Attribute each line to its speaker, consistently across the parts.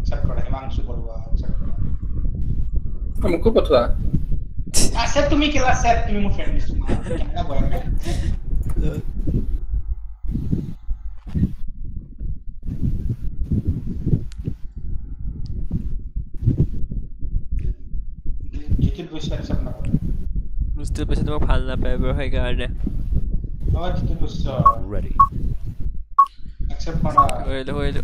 Speaker 1: Accept কৰা Himanshu Baruah accept কৰা
Speaker 2: हमको पठवा
Speaker 1: আছে তুমি কেলা সেট তুমি মোৰ ফ্ৰেন্ড লিষ্ট মা কেনেকা বয়া জিকিৰ পইচা एक्सेप्ट নকৰে
Speaker 3: মুস্তিৰ পইচা তোমাক ভাল নাপায় ব্ৰ সেই কাৰণে
Speaker 1: আমাৰ জিকিৰ পইচা ৰেডি एक्सेप्ट কৰা
Speaker 3: হইলো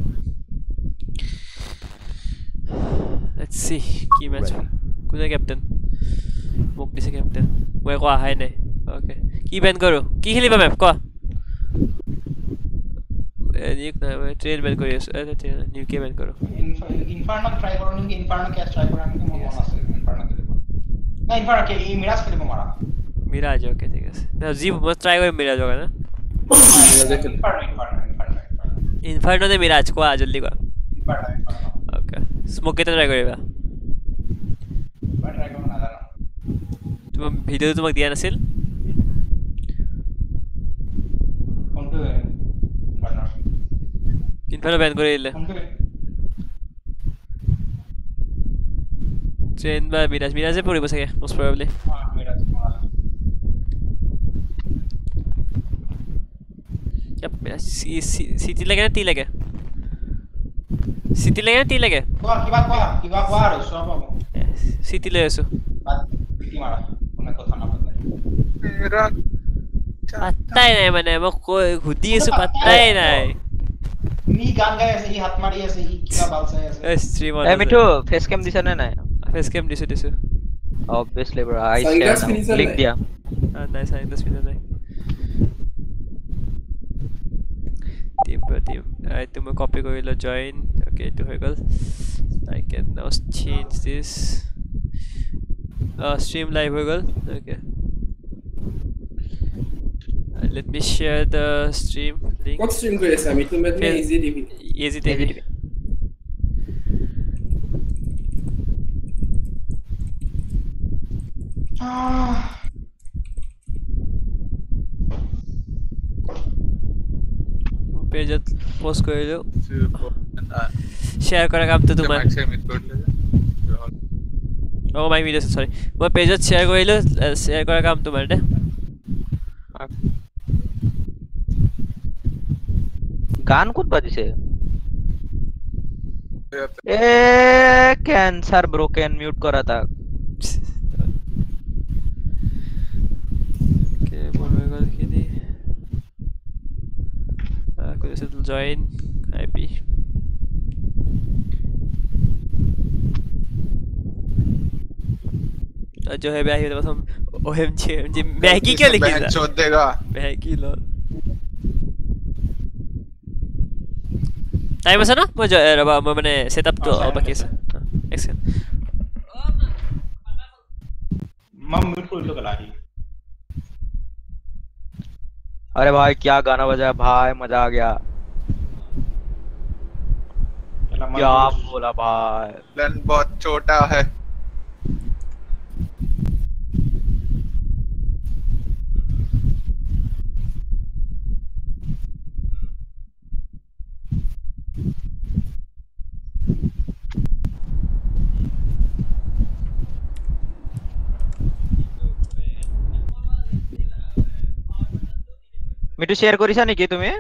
Speaker 3: Let's see কি ম্যাচ কোনে ক্যাপ্টেন মোক দিছে ক্যাপ্টেন মই কো আহাই নাই ওকে কি বেন কৰো কি খেলিবা ম্যাপ ক নিক না মই ট্রেন বেন কৰি আছো এটা ট্রেন নিউ কে বেন কৰো
Speaker 1: ইনফার্নো ট্রাই করো নি ইনফার্নো কে ট্রাই করো আমি মন আছে ইনফার্নো খেলিব না ইনফার্নো কে এই মিরাজ খেলিব মারা
Speaker 3: মিরাজ ওকে ঠিক আছে না জি মই ট্রাই কৰি মিরাজ হোগা না ইনফার্নো দে মিরাজ কো জলদি কো ওকে স্মোক কে ট্রাই কৰিবা
Speaker 1: মই ট্রাই করব না জানো
Speaker 3: তুমি ভিডিও তোমাক দিয়া নাছিল
Speaker 1: কোনটো পার্টনার
Speaker 3: ইনফার্নো বেন কৰি দিলে ট্রেন বা মিরাজে পড়িব চাগে most probably
Speaker 1: Mirage
Speaker 3: Yep, CT লাগে না টি লাগে সিটি লাগে না টি লাগে
Speaker 1: কিবা কোৱা আৰু সব পাবো
Speaker 3: সিটি লৈ আছো
Speaker 1: কি মাৰা কোনে কথা নাপাতে
Speaker 4: मेरा
Speaker 3: পাত্তাই নাই মানে মই ঘুটি আছো পাত্তাই নাই
Speaker 1: নি গান গাই আছে ই হাত মাৰি আছে ই কিবা বাল চাই আছে
Speaker 3: স্ট্রিম
Speaker 5: এ মিঠু ফেস ক্যাম দিছ না নাই
Speaker 3: ফেস ক্যাম দিছো
Speaker 5: obviously bro I
Speaker 2: Saingas
Speaker 5: share
Speaker 2: finisher
Speaker 5: link
Speaker 2: নাই।
Speaker 5: দিয়া
Speaker 3: nice I this video নাই team তুমি কপি কৰিলো join okay to হৈ গল I can now change this stream live হৈ গল okay let me share the stream link
Speaker 2: कौन स्ट्रीम करे सामी तुम में इजी टीवी
Speaker 3: easy TV পেজত পোস্ট কৰিলো শেয়াৰ কৰা কামটো তোমাৰ Oh my video sorry মই পেজত শেয়াৰ কৰিলো শেয়াৰ কৰা কাম তোমাৰ দে
Speaker 5: গান ক'ত বাজিছে এ ক্যান্সার ব্রোকেন মিউট করা থাক
Speaker 3: কে বলবে গল কিনি কোন সে জয়েন আইপি जो है बैही तो हम ओएमजी मैगी क्या लिखी है
Speaker 4: छोड़ देगा
Speaker 3: मैगी लो टाइम আছে না মই ৰবা মই মানে সেটআপটো বাকি আছে এক্সেল
Speaker 1: মই মিউট কৰিলো গলা ही
Speaker 5: अरे भाई क्या गाना बजा भाई मजा आ गया क्या बोला भाई
Speaker 4: प्लान बहुत छोटा है
Speaker 5: মিঠু শেয়ার করিছা নাকি তুমি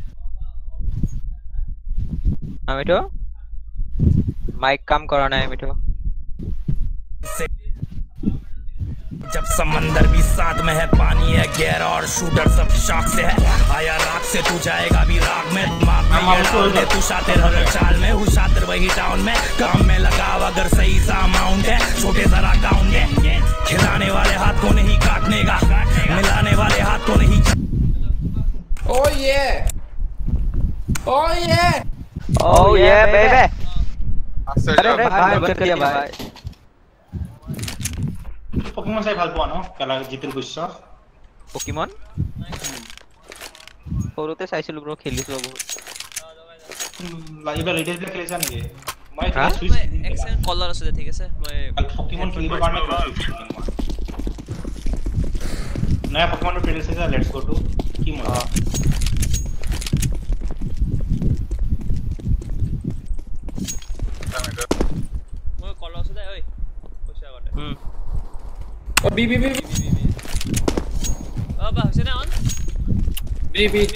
Speaker 5: মিঠু माइक काम कराना है मिठू
Speaker 6: जब समंदर भी साथ में है पानी है गहरा और शूटर सब शाख से है आया राख से तू जाएगा भी राग में दिमाग में ये डाल दे तू शातिर हर चाल में हूँ शातिर वही टाउन में काम में लगाव अगर सही सा अमाउंट है छोटे जरा काउंट है खिलाने वाले हाथ को नहीं काटने का मिलाने वाले हाथ को नहीं
Speaker 2: Oh yeah Oh yeah
Speaker 5: Oh yeah baby
Speaker 4: अरे
Speaker 5: भाई बंद कर दिया भाई
Speaker 1: পকিমন চাই ভাল পোৱা ন খেলা জিতুল গুচ্ছ
Speaker 5: পকিমন সৰুতে চাইছিলো ব্ৰ খেলিছো বহুত
Speaker 1: লাইভা লেটেস্ট প্লে খেলিছা নেকি মই
Speaker 5: হা?
Speaker 1: সুইচ
Speaker 3: এক্সেল কলাৰ আছে ঠিক আছে মই
Speaker 1: পকিমন খেলিব কাৰণে নয়া পকিমনৰ ট্ৰেইলাৰ চাইছা লেটস গো টু কি মজা
Speaker 2: B.
Speaker 3: Oh, bah, হৈছে না on?
Speaker 2: B.
Speaker 3: Mid.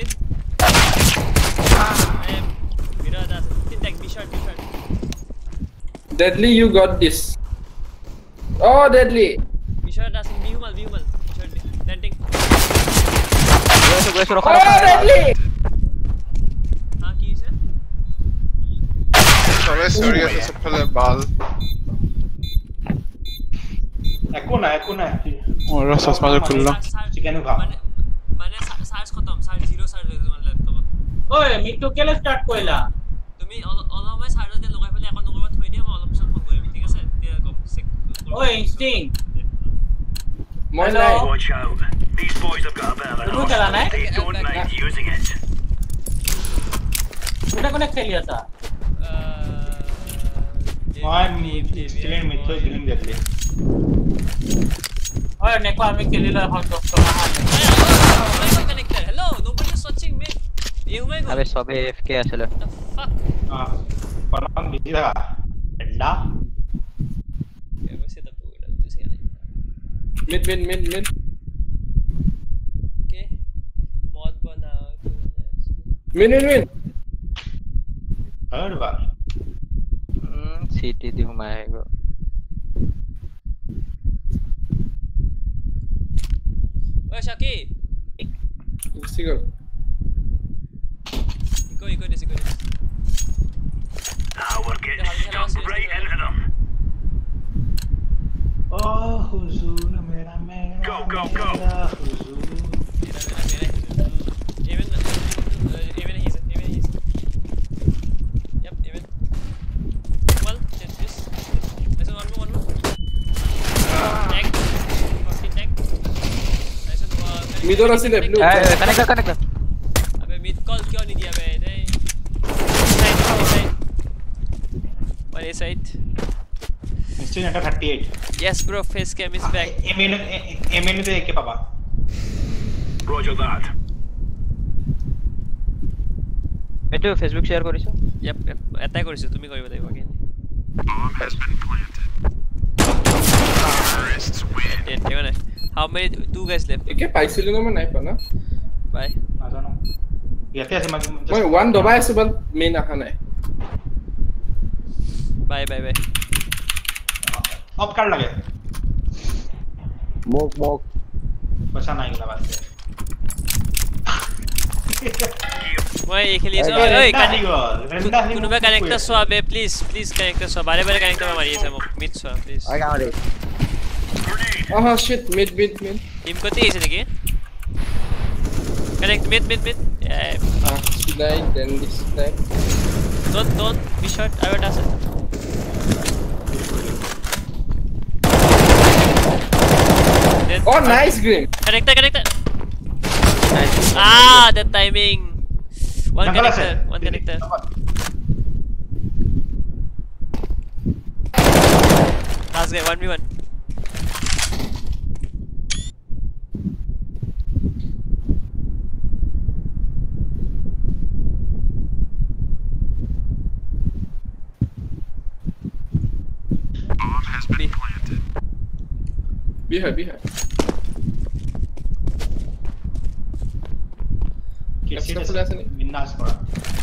Speaker 3: Mira ada. Tindak B shot.
Speaker 2: Deadly, you got this. Oh, Deadly.
Speaker 3: B shot ada sing B humal. B shot B. Landing.
Speaker 5: গৈছো
Speaker 2: Oh, Deadly.
Speaker 3: Ha কি হৈছে?
Speaker 4: সবে sorry আছে সবফালে বাল
Speaker 1: একো নাই
Speaker 4: ওর চশমা যে খুললাম
Speaker 1: চিকেন খাও
Speaker 3: মানে চার্জ খতম চার্জ 0 চার্জ হৈ গ'ল ল্যাপটপত
Speaker 7: ওই মিটু কেলে স্টার্ট কইলা
Speaker 3: তুমি অলপ মই চাৰ্জত যে লগাই পেলাই এখন নকবা থৈ দিয়া মই অলপ পিছত ফোন কৰিম ঠিক আছে এতিয়া গপ চেক
Speaker 7: ওই ইনস্টিং
Speaker 2: মই নাই
Speaker 6: Watch out. These boys have got a bit of an
Speaker 7: Hello, Kalana.
Speaker 6: arsenal. They don't mind using it.
Speaker 7: কোনে খেলি আছা
Speaker 1: মই স্টিলেন মিথ্যা গেমিং দেখলি
Speaker 7: ওই নেকো আমি খেলিলা এখন 10 টকা
Speaker 3: connector hello nobody is watching me you my god
Speaker 5: আবে সবে AFK আসলে
Speaker 3: fuck
Speaker 1: পরমান বিজি থাকা এন্ডা
Speaker 3: এবার সেটা তো এটা তুই সেখানে
Speaker 2: Mid.
Speaker 3: okay mod बनाओ
Speaker 2: Mid.
Speaker 1: हर बार
Speaker 5: सीटी दी घुमाएगा
Speaker 3: ओए शाकी
Speaker 2: Sigal.
Speaker 3: Iko this
Speaker 6: Now we're getting stuck right into them.
Speaker 1: ओ हुजूर मेरा
Speaker 6: Go.
Speaker 1: Hazur
Speaker 3: even he's yep even well change this there's one more tank fucking tank I said
Speaker 2: Midor asile blue.
Speaker 5: Connect
Speaker 3: अबे mid call क्यों नहीं दिया बे side one A side
Speaker 1: mister नेटा 38
Speaker 3: yes bro face cam is back
Speaker 1: A main पे के पापा
Speaker 6: Roger that.
Speaker 5: এটো ফেসবুক শেয়ার কৰিছো
Speaker 3: yep এটাই কৰিছো তুমি কৰিব লাগিব কি
Speaker 6: Bomb has been planted. Terrorists win.
Speaker 3: how many two guys left
Speaker 2: Eke paisilu na man nai pa na.
Speaker 3: bye
Speaker 1: ना जानो याते ऐसे
Speaker 2: Moi one dobai asu bal main aha nai.
Speaker 3: bye
Speaker 1: अब कर लगे
Speaker 5: মোক
Speaker 1: बचा नहीं गला बात
Speaker 3: মই এই খেলি আছো ঐ কোনোবা কানেক্টৰ চোৱা বে প্লিজ কানেক্টৰ চোৱা বাৰে কানেক্টৰ মাৰি আছে মোক মিড চোৱা প্লিজ
Speaker 5: আই গামৰে
Speaker 2: Oh shit, mid.
Speaker 3: টিম কতে আছে নেকি connect mid yeah
Speaker 2: Should I then this time?
Speaker 3: don't be short I will answer
Speaker 2: Oh nice green.
Speaker 3: connector the timing one connector last guy 1v1
Speaker 6: Bomb has been planted.
Speaker 2: Be her.
Speaker 1: किसी
Speaker 2: Extra
Speaker 1: ने
Speaker 2: full ऐसे नहीं।
Speaker 1: विनाश पड़ा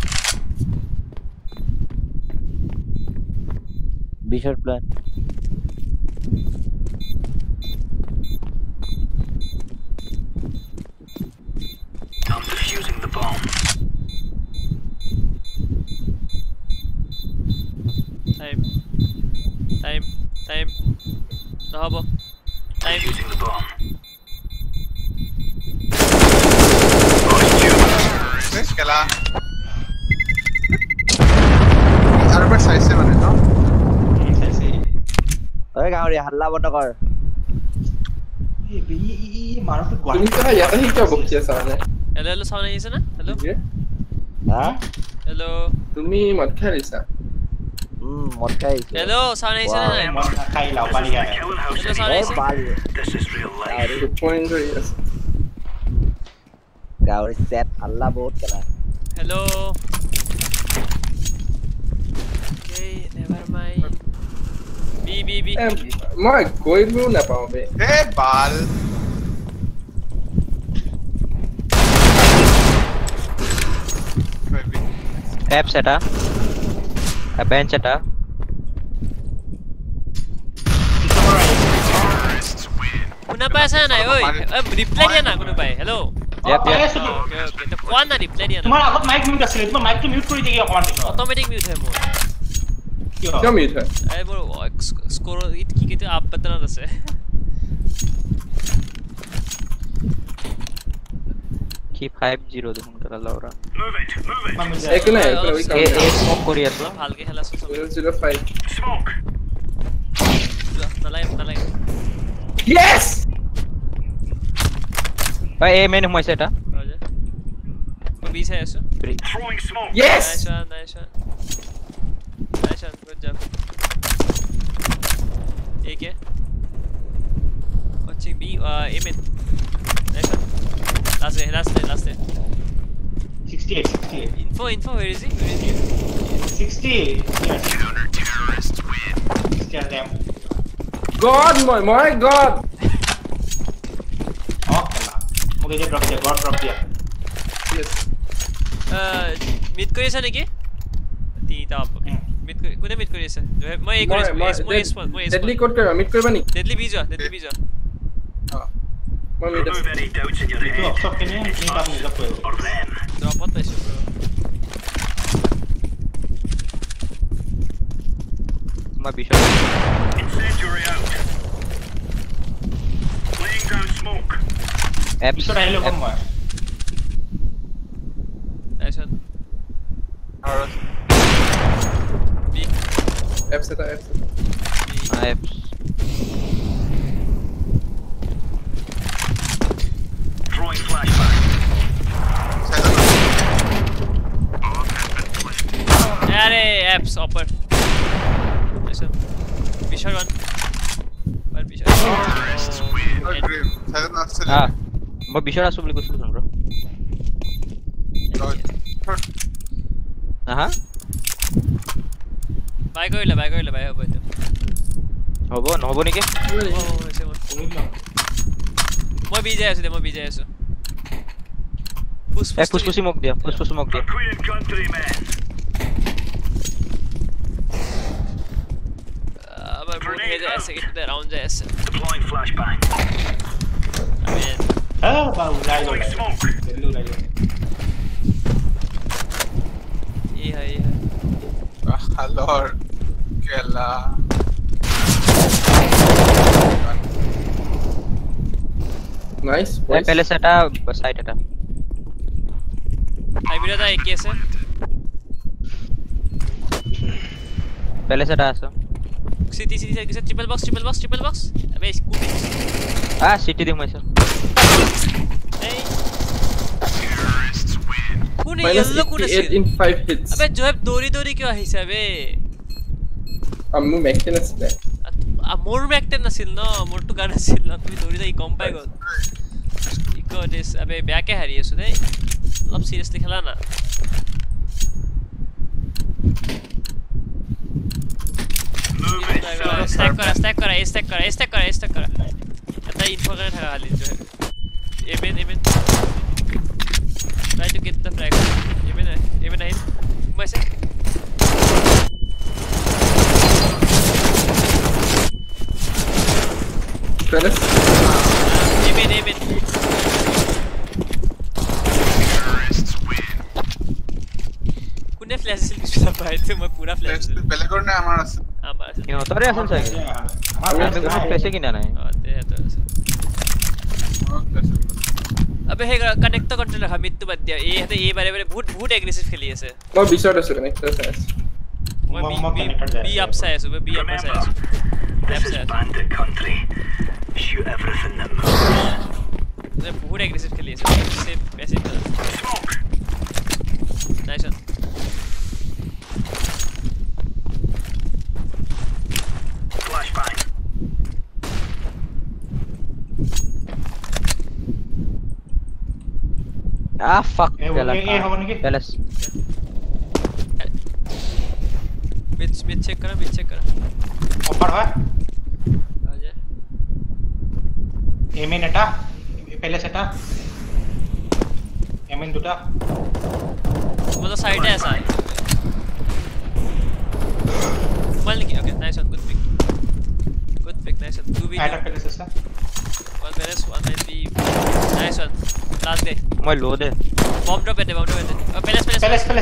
Speaker 5: Vishal plan
Speaker 6: I'm defusing the bomb.
Speaker 3: time নহব time
Speaker 6: Defusing the bomb.
Speaker 4: বেশ খেলা আর একবার সাইজে মানে না
Speaker 1: ऐसे
Speaker 5: ওই গামৰে হাল্লা বন্ধ কৰ
Speaker 1: ये मारो तो
Speaker 2: Tum ka yata hi kya bokhi asa ne?
Speaker 3: hello sound আহিছে না hello
Speaker 5: হা
Speaker 3: hello
Speaker 2: Tumi mat kharisa.
Speaker 5: মদ খাইছে
Speaker 3: hello sound আহিছে না নাই
Speaker 1: मन खाई लाओ पानी है
Speaker 6: Killing house
Speaker 3: hello
Speaker 6: city.
Speaker 3: sound
Speaker 5: এই
Speaker 3: আহিছে
Speaker 5: পাল
Speaker 6: This is real life.
Speaker 2: The point is
Speaker 5: গামৰে সেট হাল্লা বহুত খেলা
Speaker 3: hello okay never mind B B
Speaker 2: মই গৈও নাপাওঁ বে
Speaker 4: হে বাল
Speaker 5: Apps এটা bench এটা
Speaker 3: শুনা পাইছা নাই ঐ ৰিপ্লাই দিয়া না কোনোবাই হেল্ল'
Speaker 5: Yep,
Speaker 1: পাই
Speaker 5: yep.
Speaker 1: আছো তো।
Speaker 3: ওকে ওকে তো কোৱা না ৰিপ্লাই দিয়া না
Speaker 1: তোমাৰ আগত মাইক মিউট আছিলে তোমাৰ মাইকটো মিউট কৰি দিয়া অকমান পিছত
Speaker 3: অট'মেটিক মিউট হয় মোৰ
Speaker 1: কিয়
Speaker 2: কিয় মিউট হয়
Speaker 3: এই মোৰ স্কোৰ কি কি আপ বাটনত আছে
Speaker 5: কি 50 দেখোন কৰা লাউৰা
Speaker 2: একো নাই একো নাই
Speaker 5: এ স্মক কৰি আছো
Speaker 3: ভালকে খেলাছো সব
Speaker 2: 005
Speaker 3: নালাগে
Speaker 2: yes
Speaker 5: এই মেন সোমাইছে এটা
Speaker 3: মই বি চাই আছো
Speaker 2: yes
Speaker 3: nice one good job AK watching B aim it nice one last day
Speaker 1: 68
Speaker 3: info where is he
Speaker 1: 60 counter-terrorists win scare them
Speaker 2: god my god
Speaker 1: मुझे ये ड्रॉप दिया गॉड ड्रॉप दिया
Speaker 2: yes
Speaker 3: मिड কৰি আছে নেকি তিনিটা অপ মিড কোনে মিড কৰি আছে মই এই কৰি মই স্পট
Speaker 2: deadly code কৰিবা মিড কৰিবা নি
Speaker 3: deadly বি যোৱা
Speaker 2: মই মিড আছে
Speaker 1: तो सब के लिए नहीं बात नहीं लगता है
Speaker 3: ড্ৰপত পাইছো
Speaker 5: মই বিশৰ apps
Speaker 1: इसको डायलॉग कम हुआ
Speaker 3: nice one B
Speaker 2: apps এটা
Speaker 5: apps
Speaker 3: अरे apps upper nice one Bishar one but Bishar
Speaker 5: মই বিশৰ আছো বুলি কৈছিলো ব্ৰ হা
Speaker 3: বাই কৰিলে বাই হ'ব এইটো
Speaker 5: হ'ব নহব নেকি
Speaker 3: মই বি যাই আছো
Speaker 5: ফুসফুসি মোক দিয়া
Speaker 3: আবার বুট হয়ে যায় আছে কিন্তু রাউন্ড যায় আছে ডিপ্লয়িং ফ্ল্যাশব্যাং আমেন
Speaker 1: हां बाबू लाइव चलो लाइव
Speaker 3: ये है
Speaker 4: हलोर केला
Speaker 2: nice
Speaker 5: এই পেলে সেটা সাইড এটা
Speaker 3: আইবিরা এক আছে
Speaker 5: পেলে সেটা আছে
Speaker 3: সিটি কিসে ট্রিপল বক্স अबे स्कूटी
Speaker 5: সিটি দিম মাইছে
Speaker 3: এই কোনে ইয়েলো কোনে আছে
Speaker 2: in 5 hits
Speaker 3: अबे জোহেব দৌৰি কিয় আহিছে अबे
Speaker 2: আমু মেকটেন আছে
Speaker 3: মোৰ মেকটেন নাছিল ন মোৰটো গান আছিল ন তুমি দৌৰি যাই কম পাই গল ইকো দিস अबे ব্যাকে হাৰি আছো দেই অলপ সিৰিয়াসলি খেলা না stack करा এটা ইনফো করে থাকা খালি जो है A main try to get the frag A main है मैसे
Speaker 2: Palace
Speaker 3: एमएन কোনে ফ্ল্যাশ সিল পিছলা পাইতে মই পুরা ফ্ল্যাশ
Speaker 4: বেলেগৰ নে আমাৰ আছে
Speaker 5: সিহঁতৰে আছিল চাগে আমি কোনো প্লেছে কিনা নাই अबे हे कनेक्ट कंट्रोल रखा मिड तो बद दिया ये बारे बहुत एग्रेसिव खेली আছে
Speaker 2: মই বিশৰ আছো কানেক্ট আছে
Speaker 3: মই বি আপ চাই আছো বি আপ চাই আছো बहुत एग्रेसिव खेली আছে safe passive nice one
Speaker 5: Ah fuck
Speaker 1: Palace
Speaker 3: mid check करा
Speaker 1: অফার হয়
Speaker 3: আজে
Speaker 1: এমএন এটা প্যালেস এটা এমএন দুটা
Speaker 3: वो तो साइड है ऐसा मान ली okay nice one good pick nice one 2v
Speaker 1: এটা প্যালেস আছে
Speaker 3: one minus one might be nice one last day
Speaker 5: মই লো দে
Speaker 3: bomb drop it oh palace
Speaker 1: palace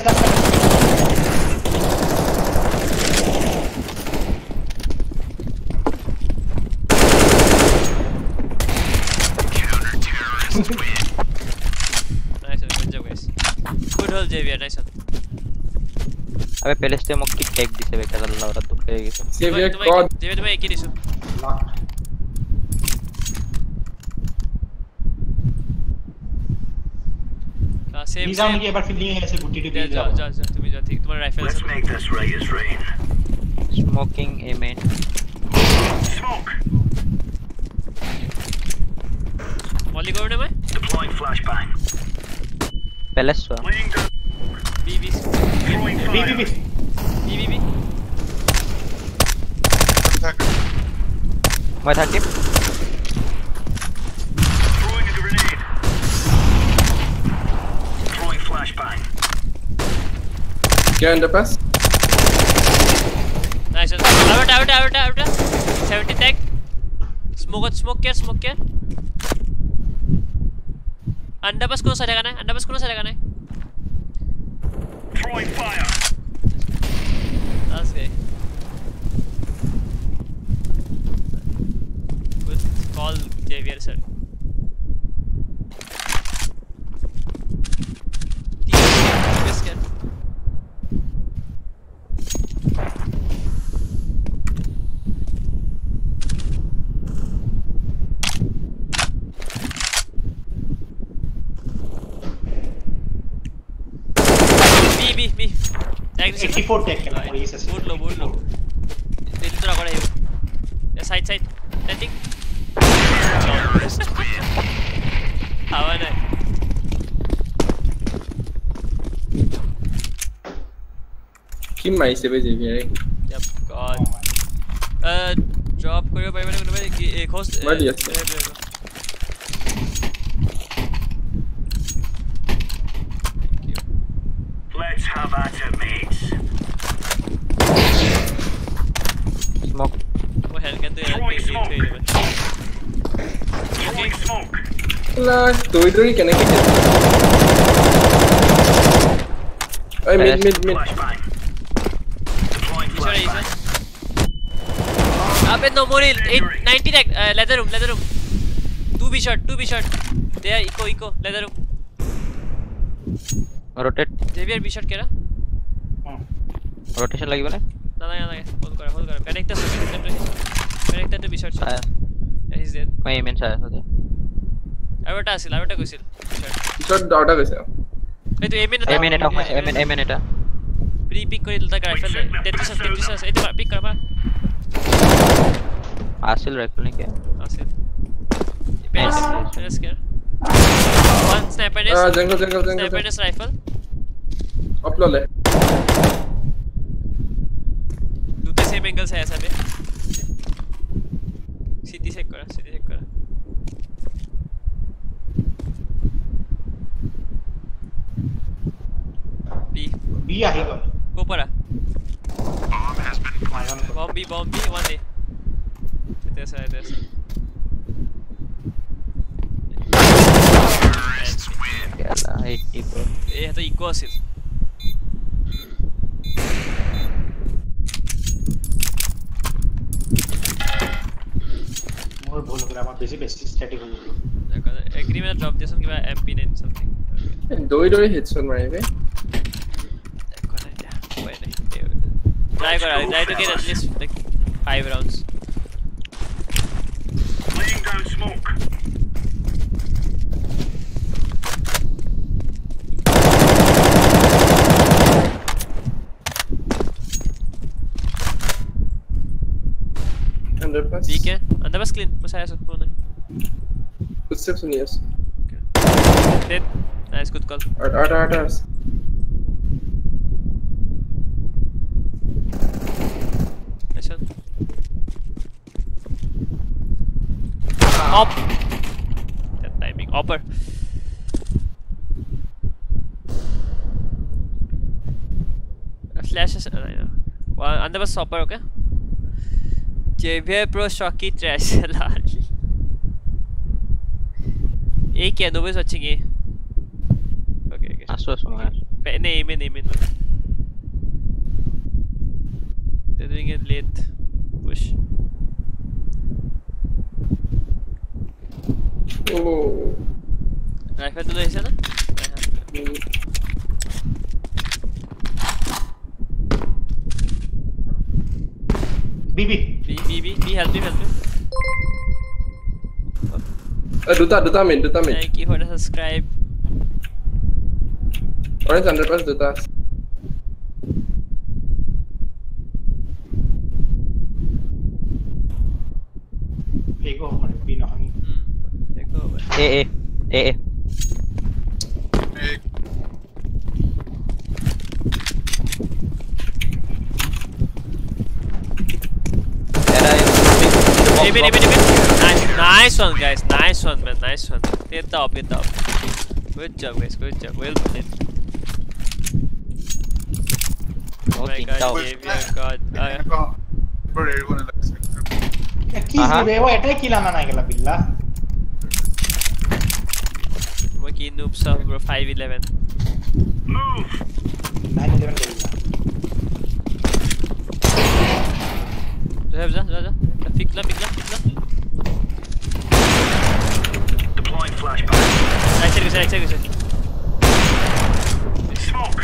Speaker 3: nice one good job guys good hole JVR nice one
Speaker 5: अबे पहले से मक्की tag दिसे बे कदर लवरा दुख ले गई
Speaker 2: Xavier God.
Speaker 3: JVR तुम्हें एक ही दिसो सेम
Speaker 1: নিজাম কি এবার ফিল্ডিং এ এসে গুটি টিপি
Speaker 3: যাও তুমি যাও ঠিক তোমার রাইফেল আছে
Speaker 5: स्मोकिंग एमेन
Speaker 3: मॉली करने में
Speaker 5: पहले सो
Speaker 3: बी
Speaker 1: বি
Speaker 5: मैं 30
Speaker 2: Get in the pass.
Speaker 3: nice one out 70 tag smoke care underpass कौन सा लगाना है that's okay good call JVR sir B
Speaker 1: 84 টেক কেন করে এসে
Speaker 3: बोल लो दिल तो रगड़ा है ये साइड landing हवा नहीं
Speaker 2: Kim मारिছে বে Xavier.
Speaker 3: yep god drop करियो भाई मैंने एक होस्ट
Speaker 2: मार दिया
Speaker 6: Let's have at it, mates.
Speaker 5: Smoke
Speaker 3: वो हेल के तो यार
Speaker 6: Throwing smoke.
Speaker 2: La, doi কেনে কি? Ay mid.
Speaker 6: Flashbang. Deploying flashbang.
Speaker 3: अबे no more 90 tag leather room 2b shot there eco leather room
Speaker 5: rotate
Speaker 3: JVR b shot केरा
Speaker 5: रोटेशन लगी बने
Speaker 3: ना होल्ड करा connect to b shot
Speaker 5: आया
Speaker 3: yeah he's dead
Speaker 5: मैं एमेन आया था
Speaker 3: आवटा কইছিল
Speaker 2: Shot ডাউটা গেছে.
Speaker 3: এই তো
Speaker 5: एमेन এটা
Speaker 3: প্রি পিক করে দিলতা রাইফেল 33 এই তো পিক করা
Speaker 5: आसिल राइफल ने क्या
Speaker 3: आसिल पेस केयर one sniper
Speaker 2: जंगल
Speaker 3: sniper rifle
Speaker 2: अपलोले.
Speaker 3: दूसरे सेम एंगल से ऐसा पे सीधी चेक करा
Speaker 1: বি আহি গল
Speaker 3: कोपरा bomb B 1A ऐसा
Speaker 5: याला 84
Speaker 3: ये तो इको असेल
Speaker 1: মোর ভুল হলো আমার বেশি স্ট্যাটিক হলো
Speaker 3: देखो एग्रीमेंट ड्रॉप दिसन कि MP9 समथिंग
Speaker 2: দই হেডশট মারিবে.
Speaker 3: Try to get at least like 5 rounds.
Speaker 6: Laying down smoke.
Speaker 2: Underpass.
Speaker 3: ठीक है अंदर बस क्लीन बस आया सब होने
Speaker 2: Footsteps on yes.
Speaker 3: dead nice good call
Speaker 2: Artars.
Speaker 3: अच्छा Op. That timing. Upper. Flashes. Under was upper, okay? Javier Pro Shocky Trash. A क्या Nova's watching A. Okay.
Speaker 5: Asu man.
Speaker 3: नहीं aim. They're doing it late. Push.
Speaker 2: Oh.
Speaker 3: Rifle तो ऐसा ना?
Speaker 1: B
Speaker 3: help me.
Speaker 2: Duta main.
Speaker 3: Thank you for the subscribe.
Speaker 2: Orange underpass duta.
Speaker 1: Ego over B nahangi.
Speaker 3: Ego over.
Speaker 5: A.
Speaker 3: Nice one, guys. Nice one, man. Nice one. Hit the up. Good job, guys. Well played. Oh my god, Javier, God.
Speaker 4: Bro, everyone likes it.
Speaker 1: কি দিবে ও এটাই কিল আনা না গেল বিল্লা
Speaker 3: Waki noobs of bro 511.
Speaker 1: Move 911 গেল
Speaker 3: जा. Fikla.
Speaker 6: Deploying flashbang.
Speaker 3: Right side.
Speaker 6: Smoke.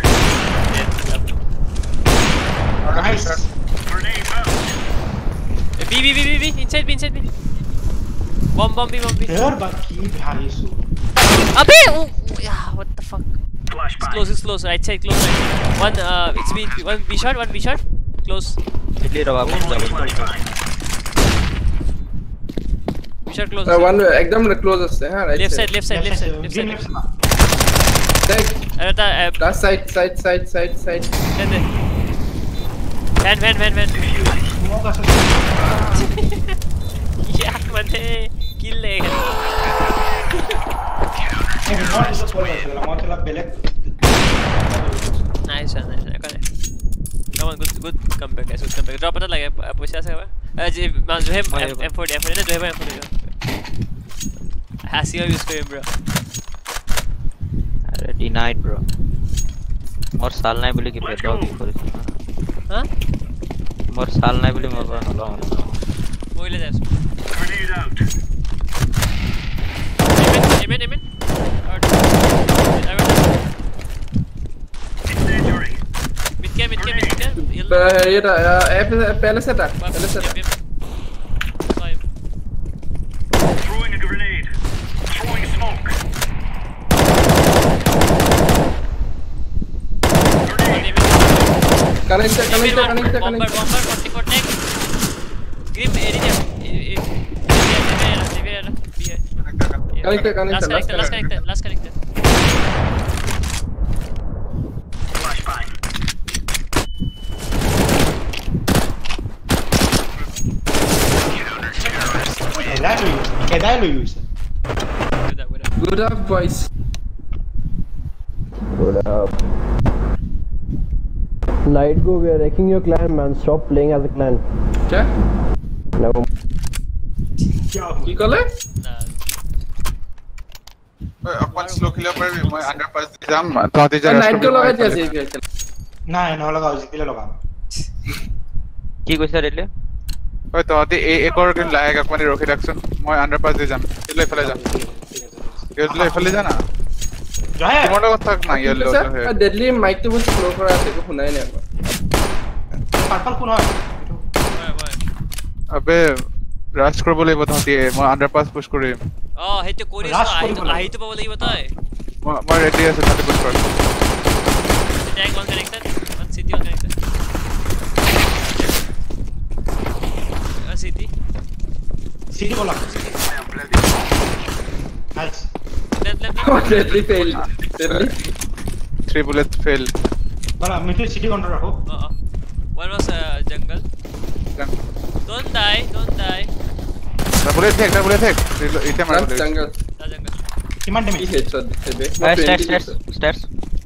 Speaker 1: Nice.
Speaker 6: Grenade out.
Speaker 3: B. Inside B. Bomb B.
Speaker 1: There baki bhai su.
Speaker 3: Abe! Oh, yeah, what the fuck?
Speaker 6: Flashbang.
Speaker 3: It's close. Right side, close. One, it's one B shot. Close.
Speaker 5: Clear अब
Speaker 3: B shot close.
Speaker 2: One एकदम close असते हैं right
Speaker 3: Left side.
Speaker 2: Last side.
Speaker 3: Van.
Speaker 1: Smoke asal.
Speaker 3: Yeah, mante kill लेगा.
Speaker 1: Not is a pole asal. Mau चला belek.
Speaker 3: Nice. Come on, good comeback, guys. Good comeback. Drop ना लगे. Push ऐसा है. जी जो है M4 ना जो है M4 Hasi का use करें bro.
Speaker 5: अरे denied bro. और साल नहीं बोले कि बेटा भी करे.
Speaker 3: हाँ?
Speaker 5: और साल नहीं बोले मर रहा ना.
Speaker 3: वो ले जाए.
Speaker 6: Grenade out.
Speaker 3: Amen.
Speaker 6: Incendiary.
Speaker 3: Mid क्या?
Speaker 2: ये पहले से था.
Speaker 6: Throwing a grenade. Throwing smoke.
Speaker 2: Connect.
Speaker 3: Bomber 44 tank. Grim area. Last connector.
Speaker 6: Flashbang.
Speaker 1: Queda lo use.
Speaker 2: Good up, boys.
Speaker 8: Good up. Night Go, we are wrecking your clan, man. Stop playing as a clan.
Speaker 2: क्या?
Speaker 8: No.
Speaker 2: की call है?
Speaker 4: अपन slow खेला पर मैं underpass जाम तो आते जा
Speaker 2: नाइट को लगा जैसे
Speaker 1: ना लगाओ जितने लगाओ
Speaker 5: की কৈছা ৰেলে
Speaker 4: ওই তো আতে এক और के लाएगा अपने रोके रखसन मैं अंडरपास दे जाम ले फले जा ये फले जा ना
Speaker 1: जो है
Speaker 4: तुम्हारा কথা না ये लो है
Speaker 2: डेडली माइक तो बहुत स्लो कर रहा है को सुनाई नहीं आता
Speaker 1: पर्पल कौन है
Speaker 4: अबे রাশ করব লাগিব তাতে মই আন্ডারপাস পুশ কৰি
Speaker 3: হেতু কৰি আহিটো পাব লাগিব তই
Speaker 4: মই ৰেডি আছে তাতে পুশ কৰ
Speaker 3: tag one connected one CT one connected CT
Speaker 1: बोला nice
Speaker 2: deadly fail deadly
Speaker 4: 3 bullets fail
Speaker 1: बोला मिडिल सिटी काउंटर रखो
Speaker 3: वन वाज जंगल don't die
Speaker 4: বুলে ঠেক ইতে মাৰ
Speaker 2: Last jungle.
Speaker 3: তা জঙ্গল
Speaker 1: কিমান
Speaker 2: কি
Speaker 1: ডেমেজ
Speaker 2: headshot দিছে বে? মই 20 দিছো।
Speaker 9: Stairs.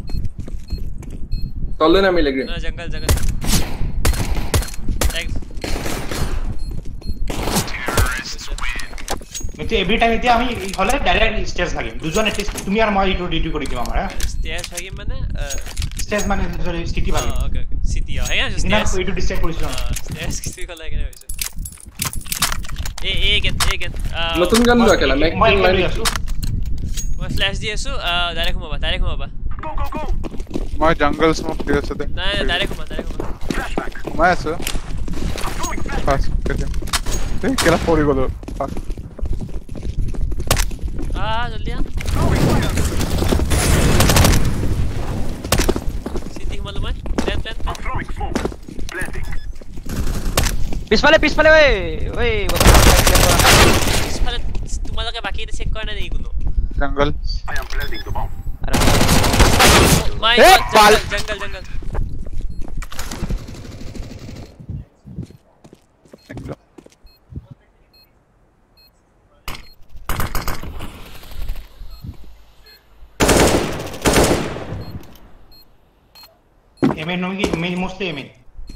Speaker 2: তললৈ নামিলে গ্ৰীণ।
Speaker 3: না জঙ্গল থ্যাঙ্কস
Speaker 1: কিন্তু এভৰি টাইম এতিয়া আমি হলে ডাইৰেক্ট স্টেজ ভাগিম দুজন এটলিষ্ট তুমি আৰু মই ইটো ডিউটি কৰি দিম আমাৰ
Speaker 3: স্টেয়ার থাকি মানে
Speaker 1: স্টেজ মানে সৰি স্থিতি ভাগিম
Speaker 3: ওকে সিটি হ্যাঁ
Speaker 1: ইনা
Speaker 3: স্টেয়ার
Speaker 1: ইটো ডিসাইড কৰিছো
Speaker 3: স্টেয়ার কিছু কল লাগে হইছে এ গেট
Speaker 2: নতুন গান লোৱা কেলা মেক
Speaker 1: মই
Speaker 2: লাইন
Speaker 1: কৰি আছো
Speaker 3: মই ফ্ল্যাশ দি আছো ডাইরেক্ট ঘুমাবা
Speaker 4: মই জঙ্গল স্মোক দি আছো দে
Speaker 3: না ডাইরেক্ট ঘুমা
Speaker 4: মই আছো ফাস্ট কেটে তে কেলা পৰি গলো
Speaker 3: জলদি সিটি ঘুমালো মই প্ল্যান
Speaker 9: পিছফালে ওই
Speaker 3: পিছফালে তোমালোকে বাকি চেক কৰা নাই কোনো
Speaker 4: জঙ্গল
Speaker 3: মাই
Speaker 4: এ,
Speaker 3: গড
Speaker 4: পাল।
Speaker 3: জঙ্গল
Speaker 1: MN Nomi mostly MN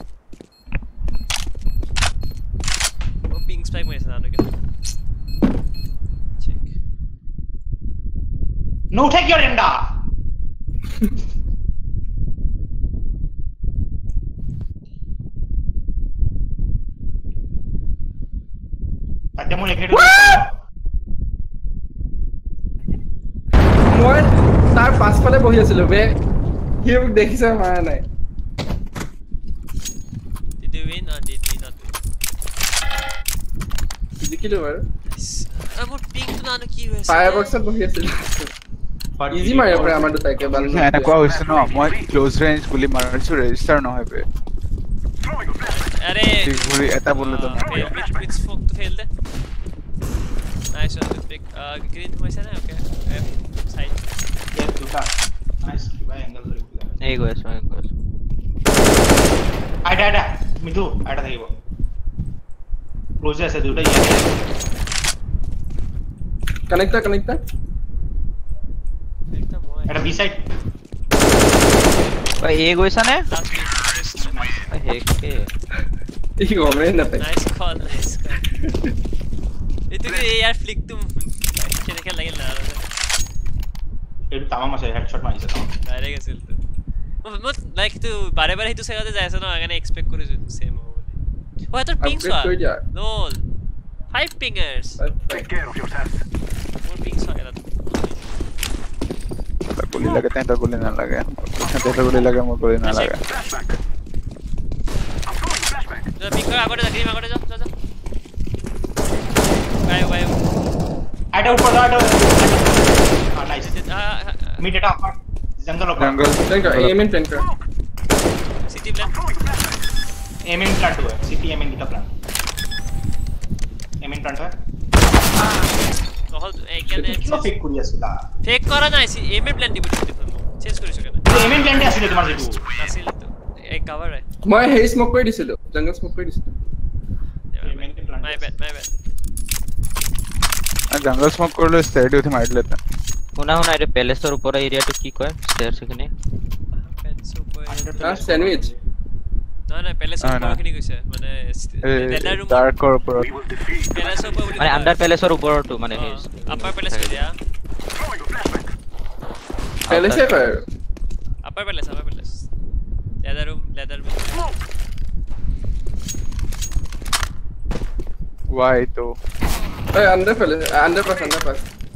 Speaker 3: ping spike মাৰিছে না নকে চেক
Speaker 1: নো টেক ইওর এন্ডা আচ্ছা মই এগ্রেড
Speaker 2: মই তাৰ পাছফালে বহি আছিলো বে সি মোক দেখিছে মাৰা নাই
Speaker 3: Did you win or did we not win?
Speaker 2: জিকিলো বাৰু
Speaker 3: মোৰ পিং তো নানো কি হৈছে
Speaker 2: ফায়াৰ বক্সত বহি আছিলো ইজি মাৰিব পাৰে আমাৰ দুটাকে বাল
Speaker 4: এনেকুৱা হৈছে ন মই ক্লোজ ৰেঞ্জ গুলি মাৰিছো ৰেজিষ্টাৰ নহয় বে
Speaker 3: আরে
Speaker 4: গুলি এটা বললে তো না
Speaker 3: which folk to fail they nice one to pick green হৈছে না ওকে সাইড
Speaker 1: দুটা নাইস কিবা অ্যাঙ্গেল ধৰি দিলা
Speaker 9: এই গৈ আছো
Speaker 1: আইডা মিটু আইডা থাকিব ক্লোজ আছে দুটা ইয়াতে
Speaker 2: কানেক্ট
Speaker 3: একটা মই
Speaker 1: এটা বি সাইড
Speaker 9: ওই এ গৈছা নে
Speaker 3: লাস্ট
Speaker 9: হেকে
Speaker 2: ই গমেই নাপায়
Speaker 3: নাইস কল এটো কি ইয়াৰ ফ্লিক তুম কেনেকে লাগিল না
Speaker 1: এইটো তামাম আছে হেডশট মাৰিছে তামাম
Speaker 3: ডাইৰেক্ট আছিল মই লাইক তো বাৰে হিটো সেগাতে যাই আছে ন এখানে এক্সপেক্ট কৰিছো সেম হ'ব ও এত পিং
Speaker 2: আপগ্রেড কৰি দিয়া
Speaker 3: লল 5 pingers মোৰ পিং সো এটা
Speaker 4: গুলি লাগে তেন্তে গুলি না লাগে তেন্তে গুলি লাগে মোৰ গুলি না লাগে
Speaker 3: তো পিংকৰ আগতে যাকি আগতে যা বাই
Speaker 1: আইডা উপৰ যা নাইস মিড এটা আপার জঙ্গল
Speaker 2: tanker A main tanker
Speaker 3: CT plan
Speaker 1: A main plant हुआ सीपी एमएन का प्लांट एमएन प्लांट है
Speaker 3: নহল এখানে
Speaker 1: কিলো ফেক কৰি আছিলা
Speaker 3: ফেক কৰা নাই এমএন প্ল্যান দিব দেখোন চেঞ্জ কৰিছো কেনে
Speaker 1: এমএন প্লান্টে আছিল তোমাৰ যেটো
Speaker 3: আছিল তো এক কভাৰ হয়
Speaker 2: মই হেৰি স্মোক কৰি দিছিলো জঙ্গল স্মোক কৰি দিছিলো
Speaker 1: एमएन के प्लांट
Speaker 3: মাই বেড
Speaker 4: জঙ্গল স্মোক কৰিলে ষ্টেডি উঠি মাৰিলে
Speaker 9: শুনা এটা প্যালেসৰ ওপৰৰ এৰিয়াটো কি কয় ষ্টেয়াৰছ এখানে
Speaker 2: স্যান্ডউইচ
Speaker 3: না প্যালেস ওপৰ কিনি গৈছে মানে লেডাৰ ৰুম
Speaker 4: ডাৰ্কৰ ওপৰত
Speaker 3: প্যালেস ওপৰ
Speaker 9: মানে আন্ডাৰ প্যালেসৰ ওপৰটো মানে
Speaker 3: আপাৰ প্যালেস কৈ দিয়া
Speaker 2: প্যালেসে কয়
Speaker 3: আপাৰ প্যালেস লেডাৰ ৰুম
Speaker 4: ওয়াই তো
Speaker 2: এই underpass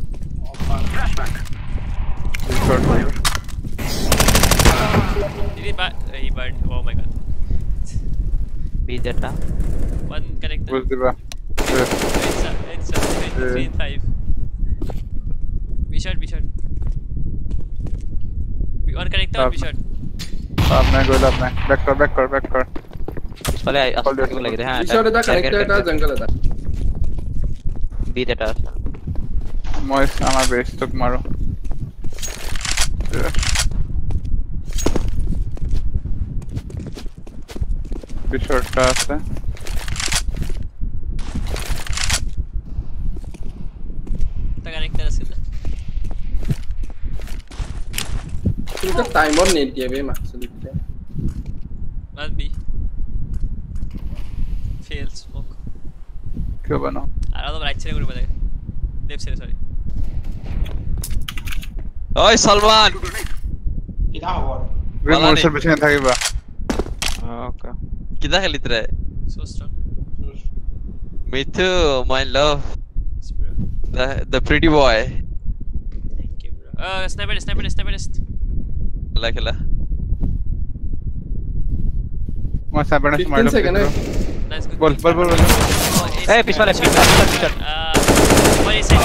Speaker 3: he burned oh my god
Speaker 9: B ডেটা
Speaker 3: one connector
Speaker 4: বুঝ দিবা
Speaker 3: it's 3 5 be shot one connector be shot
Speaker 4: আপনি গইলা আপনি ব্যাক কর
Speaker 9: পিছফালে আসতে লাগে হ্যাঁ
Speaker 2: পিছৰ এটা কানেক্টৰ এটা জঙ্গল এটা
Speaker 9: বি ডেটা
Speaker 4: মই আমার বেস তক মারো পিছরটা আছে
Speaker 2: तुमको टाइमर नहीं दिया बे मार्क्स लिखते
Speaker 3: One B. Fail smoke.
Speaker 4: क्यों बना
Speaker 3: आरा तो राइट साइड করে বাজে লেফট সাইড সরি
Speaker 5: ওই সালমান
Speaker 1: কিটা হব
Speaker 4: গ্রিন মোরসের পিছনে থাকিবা
Speaker 5: ওকে কিটা খেলিত রে
Speaker 3: so strong
Speaker 5: me too my love the pretty boy
Speaker 3: thank you bro sniper
Speaker 5: খেলা
Speaker 4: मैं स्नाइपर ने मार
Speaker 2: 15 सेकंड है
Speaker 3: nice good
Speaker 4: बोल
Speaker 9: ए पिछवाले पिछवाले
Speaker 3: what is it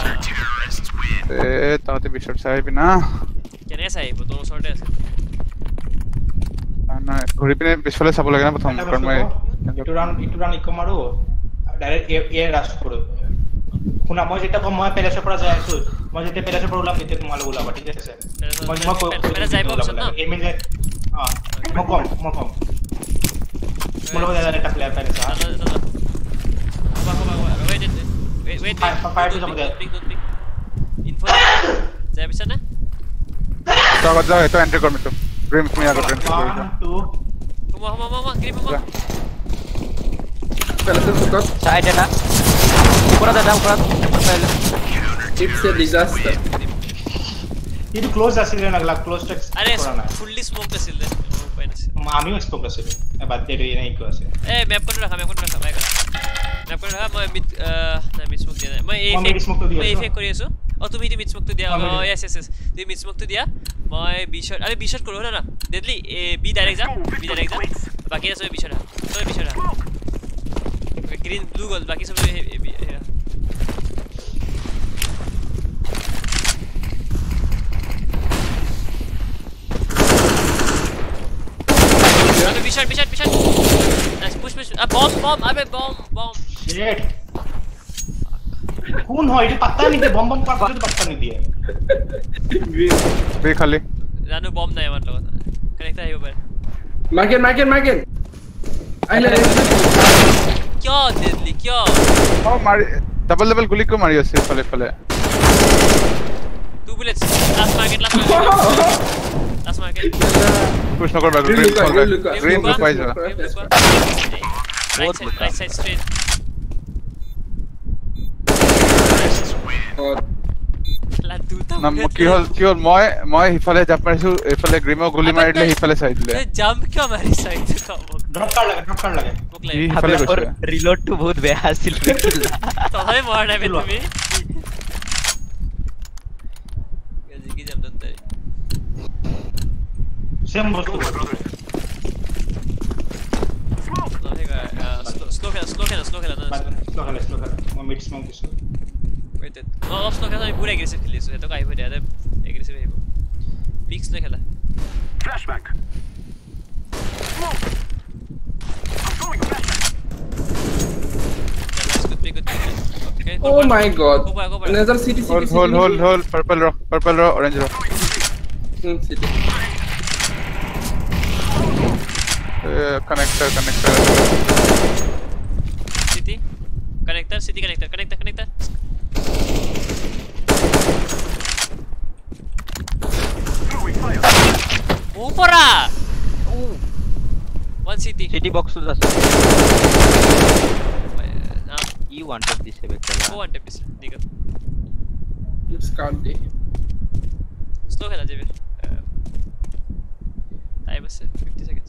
Speaker 4: ए ताते बिशप साहेब ना
Speaker 3: কেনে সাইব তো সর্টে আছে
Speaker 4: না ঘুরি পিনে পিছলে চাব লাগে না প্ৰথম কাৰণ মই
Speaker 1: ইটো ৰান ইকো মাৰো ডাইৰেক্ট এ ৰাশ কৰো শুনা মই যেটা কম মই পেলেছৰ পৰা যাই আছো মই যেতে পেলেছৰ পৰা ওলাম তেতিয়া তোমালৈ ওলাবা ঠিক আছে মই
Speaker 3: পেলেছ যাইব অপচন না
Speaker 1: এই মিনিট মই কম মই লগতে এটা প্লেয়াৰ পেলেছ wait five to somebody
Speaker 3: info যাই পিছ না
Speaker 4: তো আগত যাও এটা এন্ট্রি করমি তো গ্রিম তুমি আগত এন্ট্রি কৰি যাও
Speaker 3: 1 2 মা গ্রিপ মা
Speaker 2: पहले से सुकत
Speaker 9: साइड है ना ऊपर पहले
Speaker 2: इट्स ए डिजास्टर
Speaker 1: ಇದು ಕ್ಲೋಸ್ ಆಸಿದ್ರೆ ನಗಲ ಕ್ಲೋಸ್ ಟೆಕ್ಸ್ಟ್
Speaker 3: ಅರೆ ಫುಲ್ಲಿ ಸ್ಮೋಕ್ আছিল ದೆ
Speaker 1: আমিও স্মোক আছিল বাদ দে রে নাই কো আছে
Speaker 3: এ ম্যাপ করে রাখা ভাই ম্যাপ করে রাখা মই মিড না মিড স্মোক দিয়া মই এই ফেক কৰি আছো ও তুমি মিড স্মোক তো দিয়া यस তুমি মিড স্মোক তো দিয়া মই 20 শট আরে 20 শট করো না ডেডলি এ বি ডাইরেক্ট যা বাকি আছে 20 শট তো 20 শট গ্রিন ব্লু গোল বাকি সব Bishop. Nice, push. Bomb. Abe bomb.
Speaker 1: Shit. कौन हो ये पता नहीं दे बम पर तो पता नहीं दिया
Speaker 4: बे खाली
Speaker 3: रानू बम नहीं मतलब कनेक्ट है ऊपर
Speaker 2: मार्केट आइले
Speaker 3: क्या डेडली क्या
Speaker 4: ओ मारी डबल गुली को मारी আছে ফলে
Speaker 3: 2 bullets last market
Speaker 4: push no korba green পাই যা
Speaker 3: right side straight
Speaker 4: না কি হল মই হিফালে জাপ মাৰিছো এফালে গ্ৰিমো গুলি মাৰিলে হিফালে চাই দিলে
Speaker 3: জাম্প কিয় মাৰি চাই
Speaker 1: ড্ৰপ কাৰ লাগে
Speaker 4: হিফালে গৈছে
Speaker 9: রিলোড টু বহুত বেয়া আছিল
Speaker 3: তথাপি মৰা নাই তুমি গজি জাম দন্তাই
Speaker 1: सेम বস্তু স্লো খেলা মই মিড স্মোক দিছো
Speaker 3: wait slow খেলা আমি পুৰা এগ্রেসিভ খেলিছো এটো কাই হৈ দিয়া এগ্রেসিভ আহিব পিক্স লৈ খেলা
Speaker 6: Flashback.
Speaker 3: Good. Okay.
Speaker 2: Oh my god.
Speaker 3: Go back.
Speaker 2: Another city.
Speaker 4: Hold. Purple row, orange row.
Speaker 2: City.
Speaker 4: Connector.
Speaker 3: City connector. Upara. One city.
Speaker 9: City box to the you wanted this vector.
Speaker 3: Go on this. Diga.
Speaker 2: It's can't be.
Speaker 3: Slow खेला जेबे. Time is 50 seconds.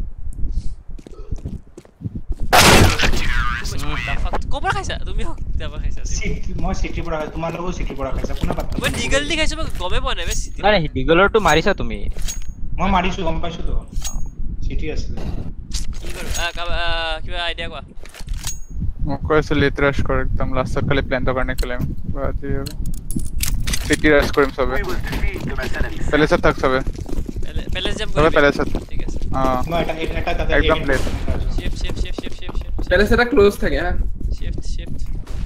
Speaker 3: कोबरा खाइसा তুমি হক যাবা খাইছা
Speaker 1: মই city পৰা তোমাৰ লগো সিটি পৰা খাইছা কোনা পাত্তা
Speaker 3: মই ডিগল দি খাইছো মই গমে পোৱা নাই বে সিটি
Speaker 9: আরে ডিগলৰ তো মাৰিছা তুমি
Speaker 1: মই মাৰিছো গম পাইছো তো সিটি আছে
Speaker 3: কি কৰো কিবা আইডিয়া কোৱা
Speaker 4: মই কৈছো লেট ৰাশ কৰ একদম লাষ্টৰ খালি প্ল্যান তো কাৰণে কলে বাতি সিটি ৰাশ কৰিম সবে পেলেছত থাক সবে
Speaker 3: পেলেছ জাম
Speaker 4: সবে পেলেছত
Speaker 3: ঠিক আছে
Speaker 1: মই এটা তাতে
Speaker 4: একদম প্লেট
Speaker 3: শিফট
Speaker 2: पहले से क्लोज था क्या
Speaker 3: शिफ्ट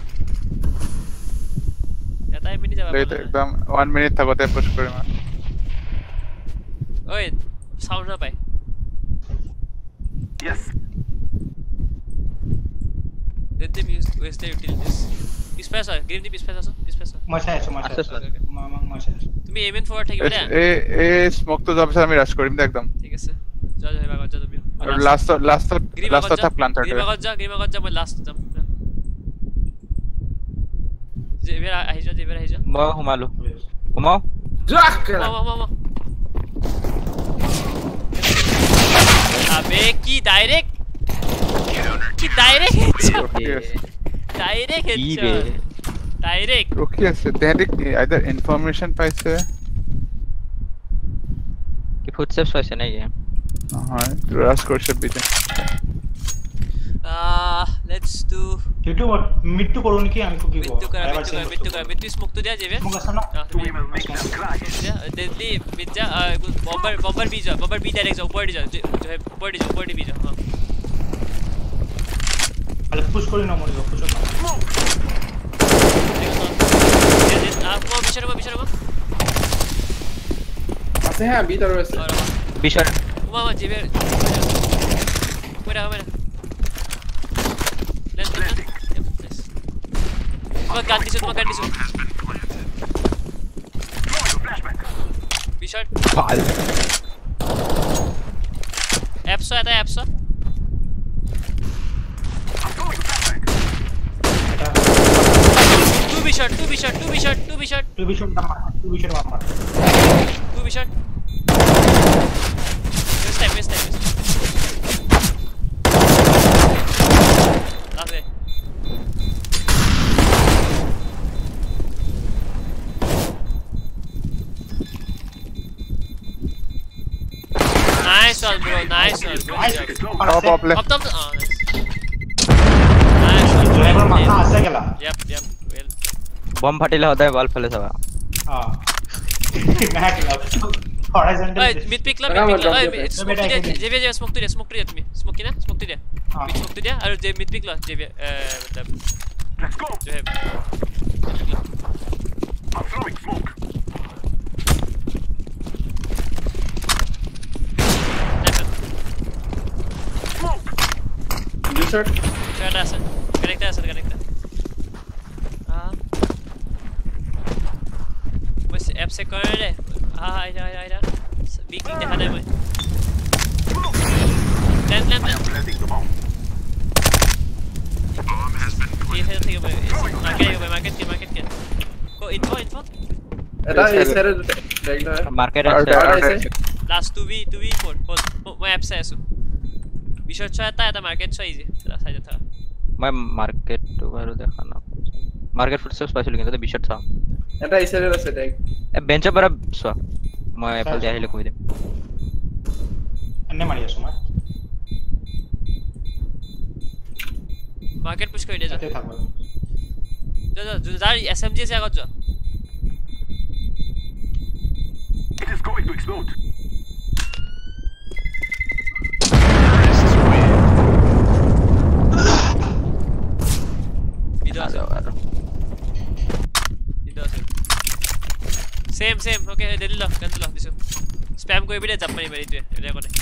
Speaker 3: এটাই মিনি যাবা
Speaker 4: লেট একদম 1 মিনিট থাকতে পুশ কৰিম
Speaker 3: ওই সাউন্ড না পাই
Speaker 6: Yes.
Speaker 3: let them use waste their utilities পিছফালে আছে গ্ৰীণ দি পিছফালে আছে
Speaker 1: মই চাই আছো মই চাই আছো
Speaker 3: তুমি এমেন ফৰৱাৰ্ড থাকিবা দে
Speaker 4: এ স্মোক তো যাব আমি ৰাশ কৰিম দে একদম
Speaker 3: ঠিক আছে যা যা বাগত যা তুমি
Speaker 4: আৰু লাষ্ট টা প্লান্টাৰ
Speaker 3: গ্ৰীণ বাগত যা মই লাষ্ট যাম জেভিয়াৰ আহি যা
Speaker 9: মই সোমালো সোমাও
Speaker 3: মামা আবে কি ডাইৰেক্ট
Speaker 4: ৰখি আছে তেহেঁতি আইদাৰ ইনফৰমেশ্যন পাইছে
Speaker 9: কি ফুটস্টেপছ পাইছে নেকি
Speaker 4: নহয় ৰাশ কৰিছে বিতে
Speaker 3: লেটস ডু
Speaker 1: কিন্তু মিড টু কৰো নেকি আমি কি
Speaker 3: মিড টু স্মোক তো দিয়া জেবে
Speaker 1: স্মোক আছে না
Speaker 3: डेडली बिजा बम्बर बी डायरेक्ट जा ऊपर जा जो है ऊपर बी जा हां
Speaker 1: अरे पुश करी ना मरियो पुश कर
Speaker 3: आप वो बिशर
Speaker 2: আছে হ্যাঁ ভিতরে আছে
Speaker 9: বিশাল
Speaker 3: মামা জিবে মেরা লেটস मैं गाड़ी से बिशर एप्सो आता है एप्सो टू बिशर Waste time. Lovely. Nice one, bro.
Speaker 4: Top left.
Speaker 3: Up top. Oh, nice.
Speaker 1: Driver माथा आसे गेला
Speaker 3: Yep. Well.
Speaker 9: बम फाटिला होता है बॉल फैले सब
Speaker 1: हां मैं केला horizontal
Speaker 3: Hey, mid pick la. Hey, JV smoke to dia तुम्ही. Smoke ना? Smoke to dia. Smoke to dia. और mid pick la. JV मतलब Let's go. जो है I'm throwing smoke.
Speaker 2: Shot.
Speaker 3: Connect. बस ऐप से कर ले आइरा वीकली देखा दे मैं प्लान ये है ठीक है मार्केट के को इन्फो
Speaker 2: এটা এই সাইডে দেখলা
Speaker 9: मार्केट
Speaker 3: लास्ट 2v4 मैं ऐप से आसु विशेष चाहता है तो मार्केट सही है साइड था
Speaker 9: मैं मार्केट तो बारो देखा ना मार्केट फुटस्टेप्स पास लेकिन तो बिशट था
Speaker 2: এটা এই সাইডে আছে দেখ
Speaker 9: ए बेंच पर सो मैं एप्पल दे आहिले कोइ दे
Speaker 1: अन्ने मारी आसु मैं
Speaker 3: मार्केट पुश कर दे जा एसएमजी से आगत जा
Speaker 6: It is going to explode.
Speaker 3: Same okay Delhi लो गंद लो दिसो स्पैम कोई भी दे जप नहीं मेरी तुझे ये को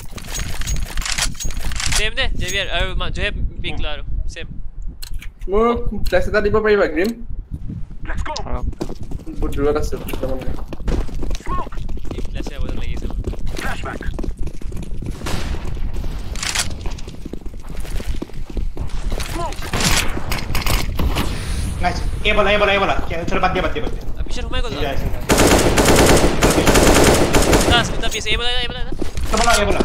Speaker 3: सेम दे जेवियर और जो है पिक ला सेम
Speaker 2: মো ফ্ল্যাশ এটা দিব পাৰিবা গ্ৰীম
Speaker 6: Let's go.
Speaker 2: বহুত দূৰত আছে মানে
Speaker 3: ये फ्लैश है वो लगी सब
Speaker 6: Flashback.
Speaker 1: नाइस ये बोला क्या चल बात दे
Speaker 3: अभी शर हुमाय को दो बस मतलब ये बोला
Speaker 1: ये बोला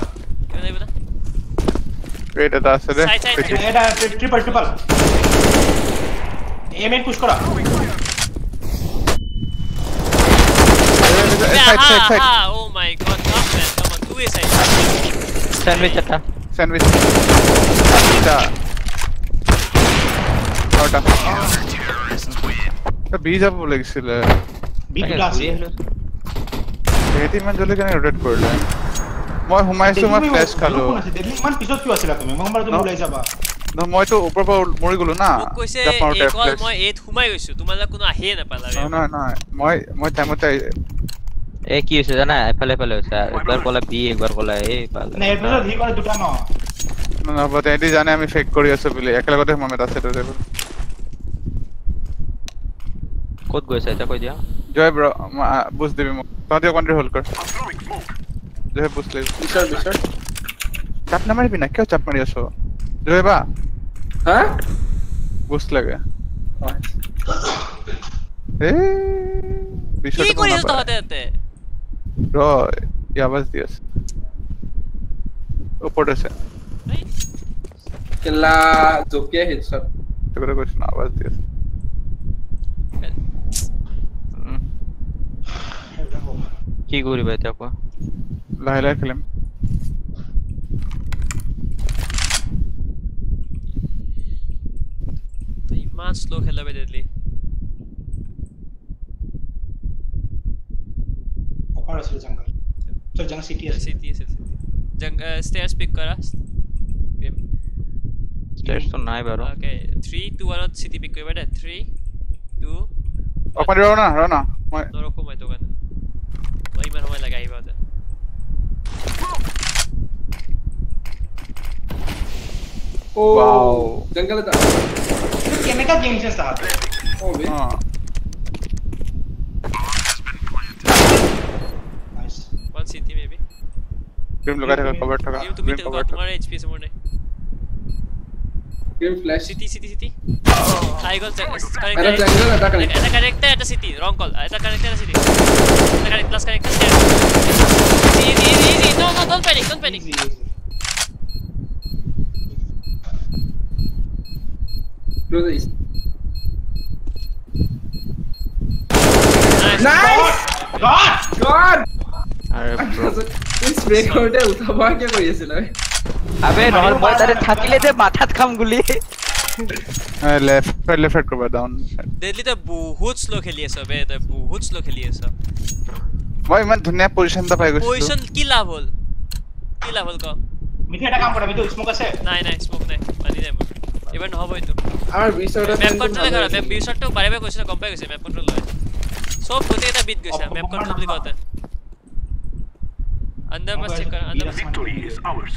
Speaker 4: वेट এটা আছে রে
Speaker 1: এটা ট্রিপল এমএন পুশ করা
Speaker 4: side
Speaker 3: oh my god come on two way side
Speaker 9: sandwich चटा
Speaker 4: सैंडविच এটা আউটা তো বি যাব লাগিছিল
Speaker 1: বি ক্লাস
Speaker 4: এটি মান জলে কেনে রোটেট করলে মই হুমাইছো মই ফ্ল্যাশ খালো
Speaker 1: দিল্লি মান পিছত কি আছিল তুমি মই তুমি ওলাই যাবা
Speaker 4: ন মই তো ওপৰ পৰা মৰি গলো না
Speaker 3: কৈছে এই কল মই এত হুমাই গৈছো তোমালা কোনো আহে না পালা
Speaker 4: না মই টাইমতে
Speaker 9: ए की হৈছে জানা এফালে হৈছে একবাৰ কলা বি একবাৰ কলা এ পালা
Speaker 1: না এপিসোড হি কৰে দুটা ন
Speaker 4: না বতে এটি জানে আমি ফেক কৰি আছো বুলি একেলগতে মমেত আছে তো
Speaker 9: ক'ত গৈছে এটা কৈ দিয়া
Speaker 4: জয় ব্ৰ বুজ দিবি মোক তহঁতে কণ্ট্ৰল হোল্ড কৰ জয় বুজ লৈ
Speaker 2: বিশাল
Speaker 4: চাপ নামাৰিবি না কিয় চাপ মাৰি আছ জয় বা
Speaker 2: হা
Speaker 4: বুজ লাগে
Speaker 3: কি কৰি আছ তহঁতে ইয়াতে
Speaker 4: ৰ ই আৱাজ দি আছে ওপৰত আছে
Speaker 2: কেলা জকিয়া হেডশট
Speaker 4: তোকে কৈছ না আৱাজ দি আছে
Speaker 9: কি কৰিবা এতিয়া কোৱা
Speaker 4: লাহে লাহে খেলিম
Speaker 3: ইমান স্লো খেলাবে দেডলি
Speaker 1: অপার আছে জঙ্গল চল জঙ্গল সিটি আছে
Speaker 3: সিটি জঙ্গল স্টেয়ার্স পিক করা
Speaker 9: স্টেয়ার্স তো নাই বাৰো
Speaker 3: ওকে 3 2 1 সিটি পিক কৰিবা দে 3 2
Speaker 4: অপাৰ ৰ না মই
Speaker 3: নৰকো মই তো গান মই ইমান সময় লগাই আহিবা দে
Speaker 2: ओ
Speaker 4: वाओ
Speaker 2: जंगल था
Speaker 1: केमिकल गेम से स्टार्ट
Speaker 2: ओ बे
Speaker 1: nice
Speaker 3: one city maybe
Speaker 4: green लगा रहेगा कवर ठगा
Speaker 3: ये तुम तो तुम्हारे एचपी से मोड़ने
Speaker 2: green flash
Speaker 3: city I got correct
Speaker 2: अरे जंगल अटैक करेक्ट
Speaker 3: এটা करेक्ट है এটা सिटी रॉन्ग कॉल এটা करेक्ट है सिटी এটা correct plus correct easy no don't panic
Speaker 2: close is
Speaker 1: nice god
Speaker 9: আৰে ব্ৰ
Speaker 2: इस ब्रेक आउट है उठा क्या कोई ऐसे ना
Speaker 9: আবে নহল মই তাৰে থাকিলে যে মাথাত খাম গুলি
Speaker 4: লেফট কৰবা ডাউন
Speaker 3: দেডলি তো বহুত স্লো খেলি আছে বে তো বহুত স্লো খেলি আছে
Speaker 4: মই ইমান ধুনীয়া পজিশন টা পাই গৈছো
Speaker 3: পজিশন কি লাভ হল ক
Speaker 1: মিঠে এটা কাম কৰা মিঠে স্মোক আছে
Speaker 3: নাই স্মোক নাই মানি নাই ইভেন নহবই তো
Speaker 2: আর বিশাল
Speaker 3: ম্যাপ কন্ট্রোল করা ম্যাপ বিশট তো বারে বারে কৈছে কম পাই গৈছে ম্যাপ কন্ট্রোল লয় সব গোটে এটা বিট গৈছে ম্যাপ কন্ট্রোল বুলি কওতে अंदर मत चेक कर अंदर
Speaker 6: Victory is ours.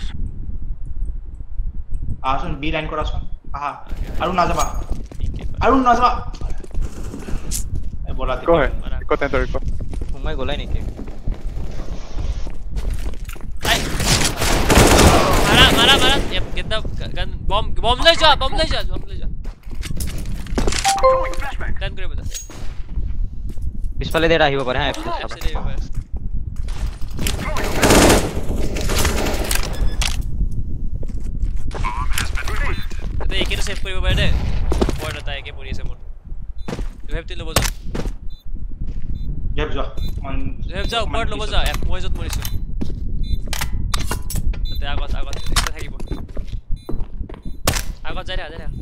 Speaker 1: আসুন বি লাইন করা আসুন আহা আরুন না যাবা এ বলা
Speaker 4: কো হে কত है तोरी को
Speaker 9: সোমাই গলাই নেকি
Speaker 3: मारा get the gun bomb ले जा गन करे बता
Speaker 9: পিছফালে দেৰা আহিব পাৰে হা
Speaker 3: तो एक ही सेव करिব পাৰে দে পৰ এটা একে পৰি আছে মোৰ লেফট লব যা লেফট যা ওপৰ লব যা এক মই যত মৰিছো তে আগত এটা থাকিব আগত যাই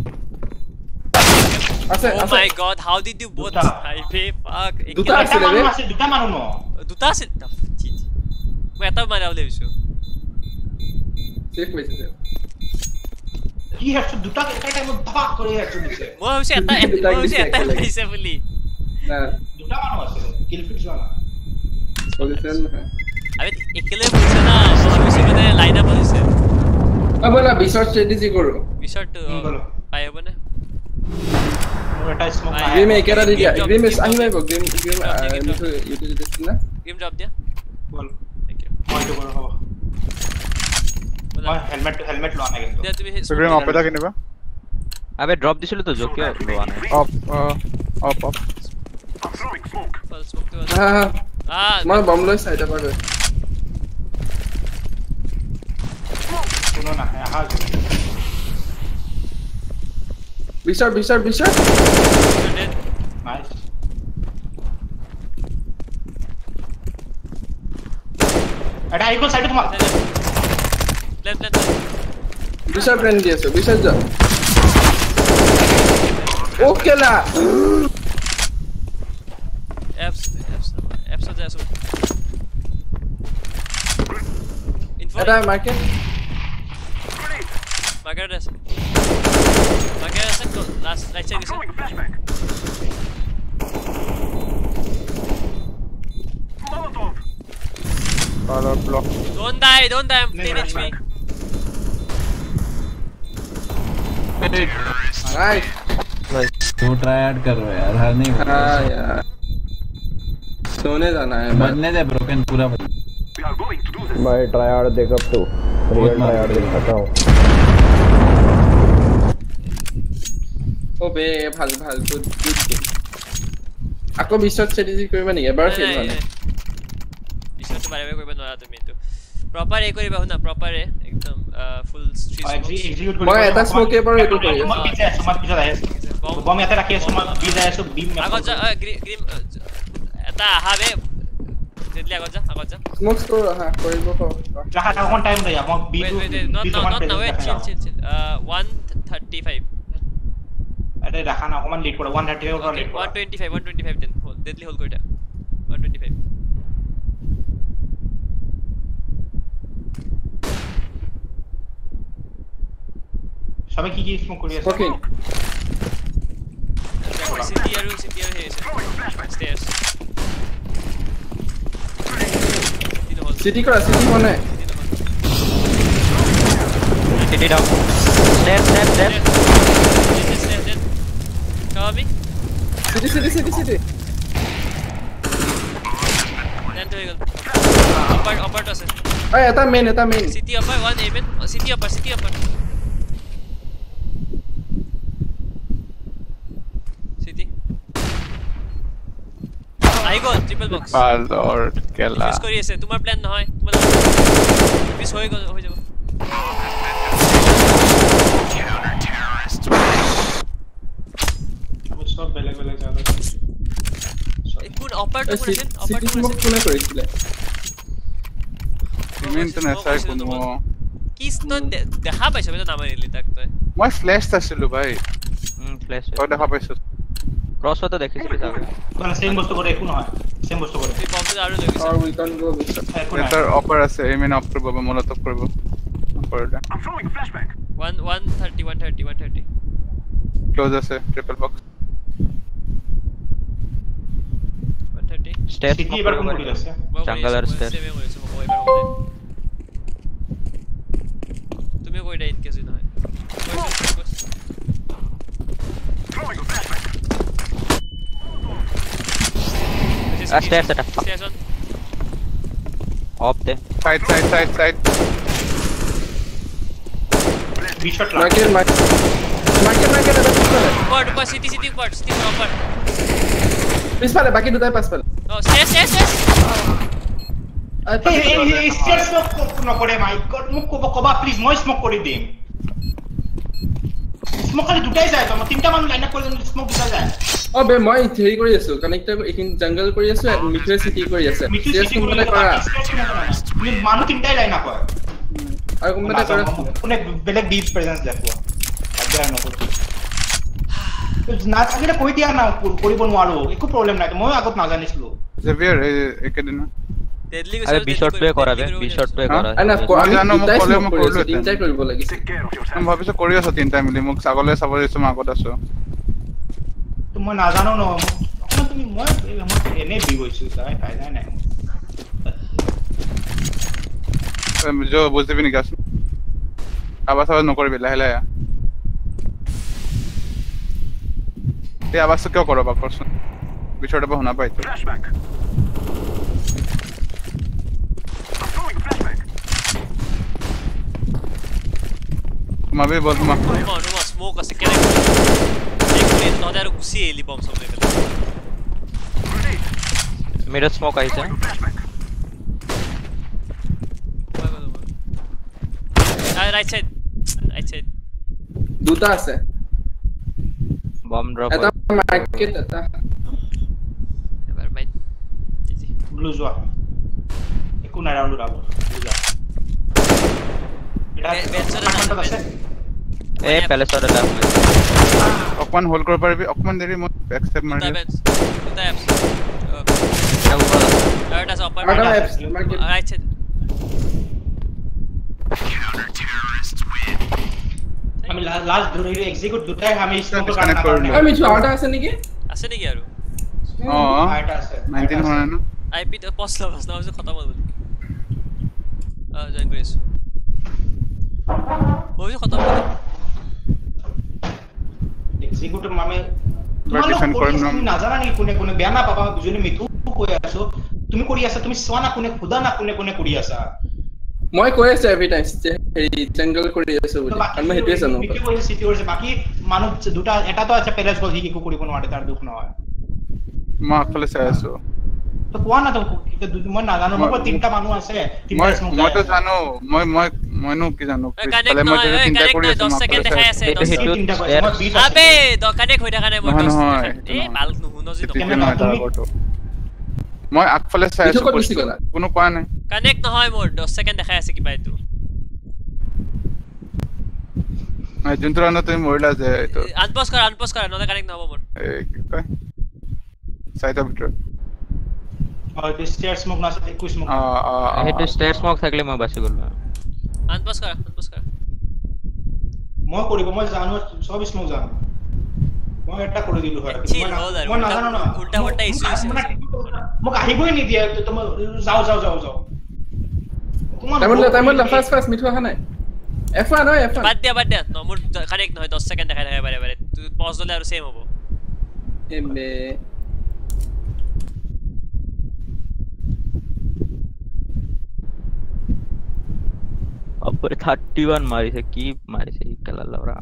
Speaker 2: আছে
Speaker 3: oh my god how did you both I pay fuck
Speaker 1: দুটা মানুহ ন
Speaker 3: দুটা আছে মই এটা মাৰা ওলাই বিছো
Speaker 2: सेफ में से
Speaker 1: কি হচ্ছে দুটা একটা টাইম ধপাক করে হেডশট দিছে
Speaker 3: মই ভাবিছে এটা লাগিছে বুলি
Speaker 2: ना
Speaker 1: দুটা মানুহ আছে কিল ফিট জানা
Speaker 2: पोजीशन है
Speaker 3: আবে একলে বুঝছ না মই ভাবিছে মানে লাইন আপ আছে
Speaker 2: अब ना বিশট স্ট্র্যাটেজি করো
Speaker 3: বিশট পাই হবে না
Speaker 1: মোৰ এটা স্মোক
Speaker 2: गेम में केरा दे दिया गेम में आही भाई गेम तो यूट्यूब देखते ना
Speaker 3: गेम ड्रॉप दिया
Speaker 1: বল
Speaker 3: थैंक यू
Speaker 1: পয়েন্ট করো হবো মই হেলমেট লোৱা নাই কিন্তু
Speaker 3: দে তুমি
Speaker 4: গ্ৰীম অপেটা কিনিবা
Speaker 9: আবে ড্ৰপ দিছিল তো জকিও লোৱা নাই
Speaker 4: অপ
Speaker 3: फुल स्मोक तो
Speaker 2: हां मैं बम लो साइड पर गए
Speaker 1: শুনো না আহা
Speaker 2: বিশট
Speaker 1: নাইস এটা আইকো সাইডে তোমার
Speaker 3: लेफ्ट
Speaker 2: বিশট ফ্রেন্ড দিয়েছো বিশট যা ओके ला
Speaker 3: एप्स जा सो इन्फो
Speaker 2: এটা মার্কেট
Speaker 3: मार्केट है तो लास्ट राइट साइड से
Speaker 4: और block
Speaker 3: don't die I'm 10 HP
Speaker 2: nice
Speaker 10: तो ट्राई हार्ड कर रहे हो यार, हर नहीं होगा।
Speaker 2: हाँ यार सोने जाना है
Speaker 10: बनने दे ब्रोकन पूरा बन।
Speaker 8: मैं ट्राई हार्ड देखा तो रियल ट्राई हार्ड देख सकता हूँ।
Speaker 2: ওবে ভাল ভাল গুড গুড আকৌ বিশ্বত স্ট্র্যাটেজি কৰিবা নেকি এবাৰ ফেল মানে
Speaker 3: বিশ্বত বাৰে বাৰে কৰিবা নোৱাৰা তুমি তো প্ৰপাৰ এ কৰিবা না প্ৰপাৰ এ একদম ফুল স্ট্ৰিট
Speaker 1: এক্সিকিউট
Speaker 2: মই এটা স্মোক এবাৰ এইটো কৰি
Speaker 1: মই পিছে আছো মই পিছত আহি আছো বম ইয়াতে ৰাখি আছো মই বি যাই আছো বিম
Speaker 3: আগত যা গ্ৰীম এটা আহাবে জেডলি আগত যা
Speaker 2: স্মোকস কৰো হা কৰিব
Speaker 1: ৰাখা অকন টাইম দিয়া মই B to
Speaker 3: not now chill 135
Speaker 1: আরে রাখা না অকমান লেট করো 135 ওটা লেট করো
Speaker 3: 125 দেন ডেডলি হোল্ড করে 125
Speaker 1: সবাই কি স্মোক করি আছে
Speaker 2: ওকে
Speaker 3: সিটি আর হেছে স্টেয়ার্স
Speaker 2: সিটি কৰা সিটি কোনে
Speaker 9: city down step
Speaker 3: Come me.
Speaker 2: City.
Speaker 3: Then to eagle. Upper to se.
Speaker 2: Ay, eta main.
Speaker 3: City upper one amen. City upper. City. I go triple box.
Speaker 4: Lord kella.
Speaker 3: Miss kori ase. Tumar plan nahoy. Tumar miss hoy jabo.
Speaker 1: সব বেলেগ জায়গা
Speaker 3: কোন অপার two কোন
Speaker 2: city smoke কোনে কৰিছিল
Speaker 4: cement না সাই কোনো
Speaker 3: কিস তো দেখা পাইছ বেটা নাম নিলি তাক তই
Speaker 4: মই ফ্ল্যাশ আছিলো ভাই
Speaker 9: ফ্ল্যাশ
Speaker 4: তো দেখা পাইছ
Speaker 9: ক্রস হতে দেখিছিলি তাকে
Speaker 1: কোন সেম বস্তু করে একো নহয় সেম বস্তু করে
Speaker 3: তুই বক্স আৰু দেখিছ
Speaker 2: or we can go with
Speaker 4: এটার অপার আছে এমএন অফ করব মলতব করব অপারটা
Speaker 3: 130
Speaker 4: ক্লোজ আছে ট্রিপল বক্স
Speaker 3: 130
Speaker 9: স্টেপ
Speaker 1: সিটি এবার কোন করি আছে
Speaker 9: জঙ্গলার স্টেপ
Speaker 3: তুমি কইটা ইনকে যদি হয়
Speaker 9: স্টেপ সেট অফ দে
Speaker 4: side
Speaker 1: B shot
Speaker 2: market
Speaker 3: upper city upper
Speaker 2: পিছফালে বাকি দুটাই পাছফালে
Speaker 3: no stairs
Speaker 1: এই স্মোক নকৰে মাই গড মোক কবা প্লিজ মই স্মোক কৰি দিম স্মোক খালি দুটাই যায় তো তিনটা মান লাইন আপ কৰি দিম স্মোক দুটা যায়
Speaker 2: অবে মই হেৰি কৰি আছো কানেক্টৰ ইন জংগল কৰি আছো আৰু মিঠে সিটি কৰি আছে
Speaker 1: মিঠু সিটি কৰি কৰা তুমি মানুহ তিনটাই লাইন আপ
Speaker 2: আৰু কোনটা কৰে
Speaker 1: কোনে বেলেগ ডিপ প্ৰেজেন্স দেখুৱা আজ্ঞা নকৰো না থাকিলে কৈ দিয়া না কৰিব নোৱাৰো একো প্ৰবলেম নাই মই আগত নাজানিছিলো
Speaker 4: জেভিয়াৰ একেদিন
Speaker 3: ডেডলি
Speaker 9: আরে বি শট প্লে কৰাবে বি শট প্লে কৰা
Speaker 2: আনা
Speaker 4: আমি জানো মই কলে মই কৰিলো
Speaker 2: তিনটাই কৰিব লাগিছে
Speaker 4: আমি ভাবিছো কৰি আছো তিনটা মিলি মোক আগলে চাব দিছো মই আগত আছো
Speaker 1: তো মই নাজানো ন তুমি মই এনে বি গৈছো তাই ফায়দা নাই
Speaker 4: जो বুঝতে বিনি গাছ আবাস নকৰিবি লাহে লাহে এই আবাস কিয় কৰবা কৰছন বিছৰটা শুনা পাইছো মাবে বল মা
Speaker 3: no smoke আছে কেনে এক মিনিট নদে আৰু গুছি এলি বম সব লেভেল
Speaker 9: মিড স্মোক আহিছে
Speaker 3: right side
Speaker 2: দুটা আছে
Speaker 9: বম ড্রপ
Speaker 2: এটা মার্কেট এটা
Speaker 3: এবাৰ মাই জি
Speaker 1: ব্লু যোৱা একো নাই ৰাউন্ড উৰাব ব্লু যোৱা এটা আছে
Speaker 9: এ প্যালেসৰ এটা
Speaker 4: অকমান হোল্ড কৰিব পাৰিবি অকমান দেৰি মই ব্যাক স্টেপ মাৰি
Speaker 3: right side
Speaker 1: আমি লাস্ট ধরে এক্সিকিউট দুটাই আমি স্মোক
Speaker 4: কানেক্ট কৰিলো
Speaker 2: আমি ছটা আছে নেকি
Speaker 3: আৰু
Speaker 1: আইটা আছে
Speaker 4: 19 হয় না
Speaker 3: আইপি তো পছ লাভস না হৈছে খতম হ'ল জয়েন কৰিছো হৈছে খতম হ'ল
Speaker 1: এক্সিকিউট মামে
Speaker 4: ডিফেন্ড কৰিম
Speaker 1: তুমি নাজানা নেকি কোনে কোনে বেয়া না পাবা বুজনি মিঠু কৈ আছো তুমি কৰি আছা তুমি চোৱা না কোনে খুদা না কোনে কোনে কৰি আছা
Speaker 2: মই কৈ আছো এভৰি টাইম হেৰি জংগল কৰি আছো বুলি আমি হেতুৱে জানো
Speaker 1: মিঠু কৈ সিটি কৰিছে বাকি মানুহ দুটা এটা তো আছে পেলেজ গল কি কৰিব নোৱাৰে তাৰ দুখ নহয়
Speaker 4: মই আগফালে চাই আছো
Speaker 1: তো কোৱা না তো মই নাজানো মই তিনটা মানুহ আছে তিনটা স্মক
Speaker 4: মই তো জানো মইনো কি জানো
Speaker 3: কানেক্ট নহয় কানেক্ট 10 সেকেন্ড দেখাই আছে 10 সেকেন্ড আবে কানেক্ট হৈ থকা নাই মই 10 এ ভাল নুহুনো জি
Speaker 4: মই আগফালে চাই আছো কোনো কোৱা নাই
Speaker 3: কানেক্ট নহয় মোৰ 10 সেকেন্ড দেখাই আছে কিবা এটো
Speaker 4: মই যোনটো ৰাউণ্ড তুমি মৰিলা যে এটো
Speaker 3: আনপজ কৰা নহলে কানেক্ট নহব মোৰ
Speaker 4: এই কি কয় সাইডৰ ভিতৰত
Speaker 1: আৰু ষ্টেয়াৰ স্মক না একো স্মক
Speaker 9: হেটো ষ্টেয়াৰ স্মক থাকিলে মই বাছি গ'লো
Speaker 3: আনপজ কৰা
Speaker 1: মই কৰিব মই জানো সব স্মক জানো মই এটা কৰি দিলো হয় মই নাজানো না
Speaker 3: উল্টা উল্টা ইস্যু আছে
Speaker 1: মোক আহিবই নি দিয়া তুমি যাও
Speaker 2: টাইমত ফাস্ট মিঠু আহা নাই F1 নহয় F1
Speaker 3: বাদ দিয়া ন মোৰ কানেক্ট নহয় 10 সেকেন্ড দেখাই থাকে বাৰে পজ দলে আৰু সেম হ'ব
Speaker 2: এমবে
Speaker 9: अपरे 31 मारिছে কি মারিছে খেলা লরা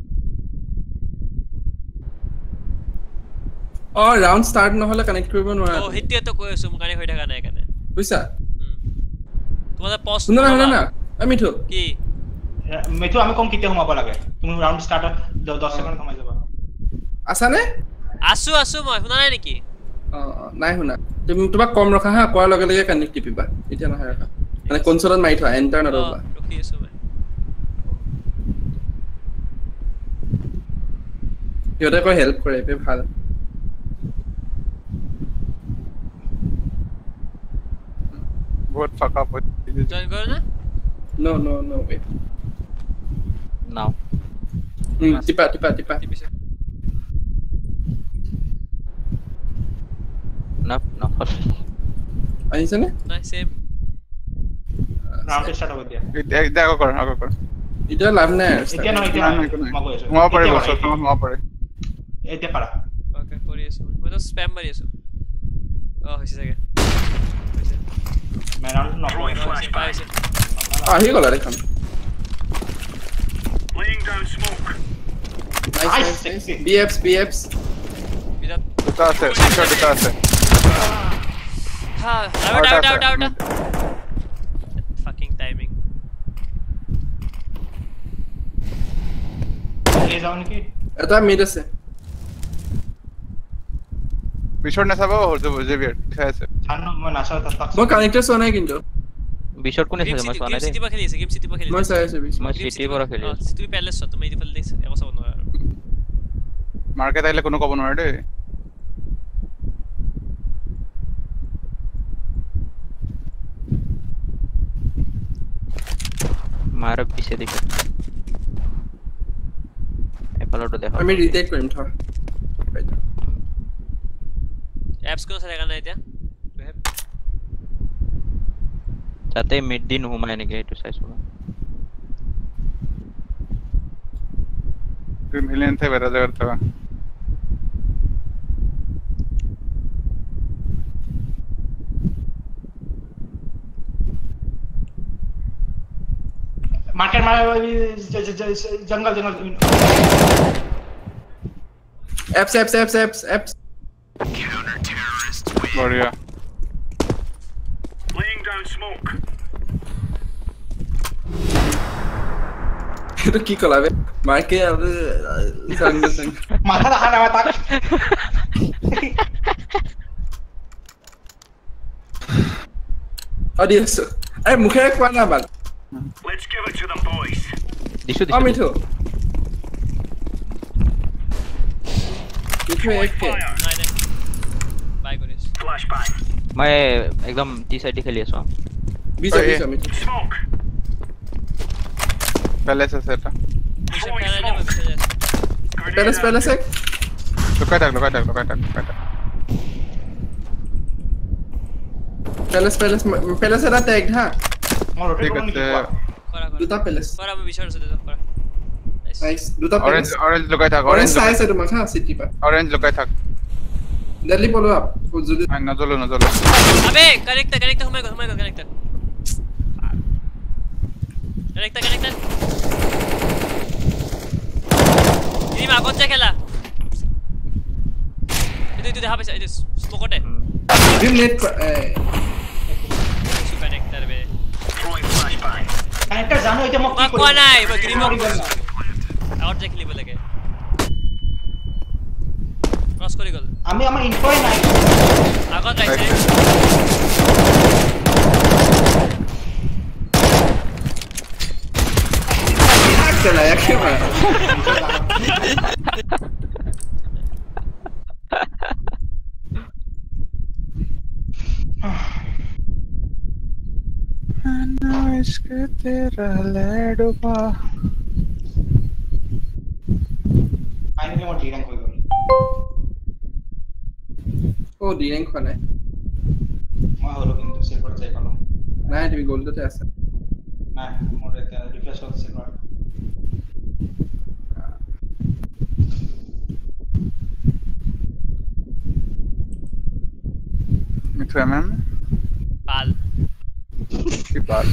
Speaker 2: ও রাউন্ড স্টার্ট নহলে কানেক্ট কৰিব নোৱাৰা
Speaker 3: ও হিটিয়ে তো কৈ আছো কানেক্ট হৈ থকা নাই কানে
Speaker 2: বুইছা
Speaker 3: তোমাদের পোস্ট
Speaker 2: না মিঠু
Speaker 3: কি
Speaker 1: মিঠু আমি কম কিতে সোমাব লাগে তুমি রাউন্ড স্টার্ট 10 সেকেন্ড কমাই যাবা
Speaker 2: আছানে
Speaker 3: আছো মই শুনা নাই নেকি
Speaker 2: নাই শুনা তুমি তোমাক কম ৰখা হা কোৱাৰ লগে লগে কানেক্ট টিপিবা এতিয়া নহয় ৰখা মানে কনসোলত মাৰি থোৱা এন্টাৰ নৰবা
Speaker 3: ৰখি আছো মই
Speaker 2: ইহঁতে কয় হেল্প কৰে বে ভাল
Speaker 4: বহুত ফাকা পড়
Speaker 3: জয়েন করো না
Speaker 2: no wait
Speaker 9: now
Speaker 2: টিপা
Speaker 9: না
Speaker 2: আহিছে নে
Speaker 3: নাই সেম
Speaker 1: রাউন্ড স্টার্ট হবে দিয়া
Speaker 4: দেখো কর
Speaker 2: এটা লাভ নাই
Speaker 1: এতিয়া নহয়
Speaker 4: মই পারে বস মই পারে
Speaker 1: এতিয়া পাৰা
Speaker 3: ওকে কৰি আছো মই তো স্প্যাম মাৰি আছো হৈছে জাগে
Speaker 1: मैं राउंड नॉक
Speaker 3: পাইছে
Speaker 2: আহি গলা দেখোন
Speaker 6: laying down smoke
Speaker 2: nice BFs
Speaker 3: বিরাট
Speaker 4: দুটা আছে দুটা আছে
Speaker 3: হ্যাঁ আউট fucking timing
Speaker 1: এই যাও নেকি
Speaker 2: এটা মিড আছে
Speaker 4: বিশর না সাবা হর জেভিয়ার খায় আছে
Speaker 1: ছান্ন মই নাসা তাক
Speaker 2: মই কানেক্টর সোনাই কিন্তু
Speaker 9: বিশর কোনে আছে মই সোনাই
Speaker 3: সিটি পা খেলি আছে গেম সিটি পা খেলি
Speaker 2: মই চাই আছে
Speaker 9: মই সিটি পৰা খেলি আছে
Speaker 3: তুমি প্যালেস তুমি এই দিফাল দেখ একো চাব নোৱাৰা
Speaker 4: মার্কেট আইলে কোনো কব নোৱাৰে দে
Speaker 9: মাৰ পিছে দেখো এপালটো দেখো
Speaker 2: আমি রিটেক কৰিম থ
Speaker 3: এপস কোন চাই কানে এতিয়া
Speaker 9: তাতে মিড দিন হুমায় নেকি এটো চাইছো
Speaker 4: তুই মিলেন তে বেরা জায়গা তো
Speaker 1: मार्केट मार jungle
Speaker 2: apps
Speaker 6: counter terrorists win
Speaker 4: बढ़िया
Speaker 6: laying down smoke
Speaker 2: তো কি কলাবে মার্কে আবে সঙ্গে
Speaker 1: মাথা দেখা না তাক
Speaker 2: অডিয়েন্স আরে মুখে কোৱা না বাল
Speaker 6: let's give it to them boys
Speaker 9: দিছো
Speaker 2: মিঠু একে
Speaker 3: নাই নাই বাই কৰিছ
Speaker 6: flashbang
Speaker 9: মই একদম টি সাইড খেলি আছো
Speaker 2: বিজা মিঠু
Speaker 6: smoke
Speaker 4: पहले से सेट
Speaker 2: Palace এক
Speaker 4: লুকাই থাক
Speaker 2: Palace এটা ট্যাগ হা
Speaker 1: মই রোটেট
Speaker 4: ঠিক
Speaker 1: করব
Speaker 4: আছে
Speaker 1: নি
Speaker 2: দুটা Palace
Speaker 3: কৰা মই বিচাৰ আছে কৰা
Speaker 2: নাইস দুটা
Speaker 4: অরেঞ্জ অরেঞ্জ লগাই থাক
Speaker 2: অরেঞ্জ চাইছে তোমাক হা সিটি পা
Speaker 4: অরেঞ্জ লগাই থাক
Speaker 2: দিল্লী বলো আপ যদি
Speaker 4: নজলো
Speaker 3: আবে কানেক্ট ঘুমাই গো কানেক্ট ইনি আগত যা খেলা এইটো দেখা পাইছা এইটো স্মোকতে
Speaker 2: ড্রিম নেট
Speaker 3: কানেক্টৰ বে
Speaker 1: কানেক্টৰ জানো এতিয়া মই কি
Speaker 3: কোৱা নাই মই গ্ৰীমক আউট যে খেলিব লাগে ক্ৰস কৰি গল
Speaker 1: আমি আমাৰ ইনফই নাই
Speaker 3: আগত যাইছে
Speaker 2: চলা একেবাৰে
Speaker 4: इश्क तेरा लड़वा
Speaker 1: ফাইনালি মই ডিৰাং হৈ গ'ল
Speaker 2: ও ডিৰেং খোৱা নাই
Speaker 1: মই হলো কিন্তু সিলভাৰ যাই পালো
Speaker 2: নাই তুমি গোল্ডতে আছে
Speaker 1: নাই মোৰ এটা ৰিফ্ৰেছ হ'ল সিলভাৰ
Speaker 4: मित्र मैम
Speaker 3: पाल
Speaker 4: की पाल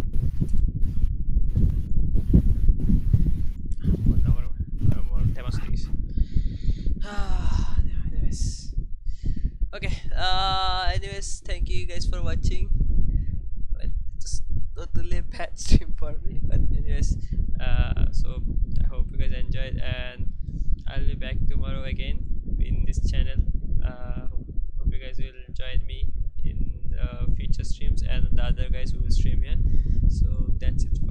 Speaker 3: Okay, anyways, thank you guys for watching. Just totally bad stream for me, but anyways, so I hope you guys enjoyed, and I'll be back tomorrow again in this channel. Hope you guys will join me in future streams and the other guys who will stream here.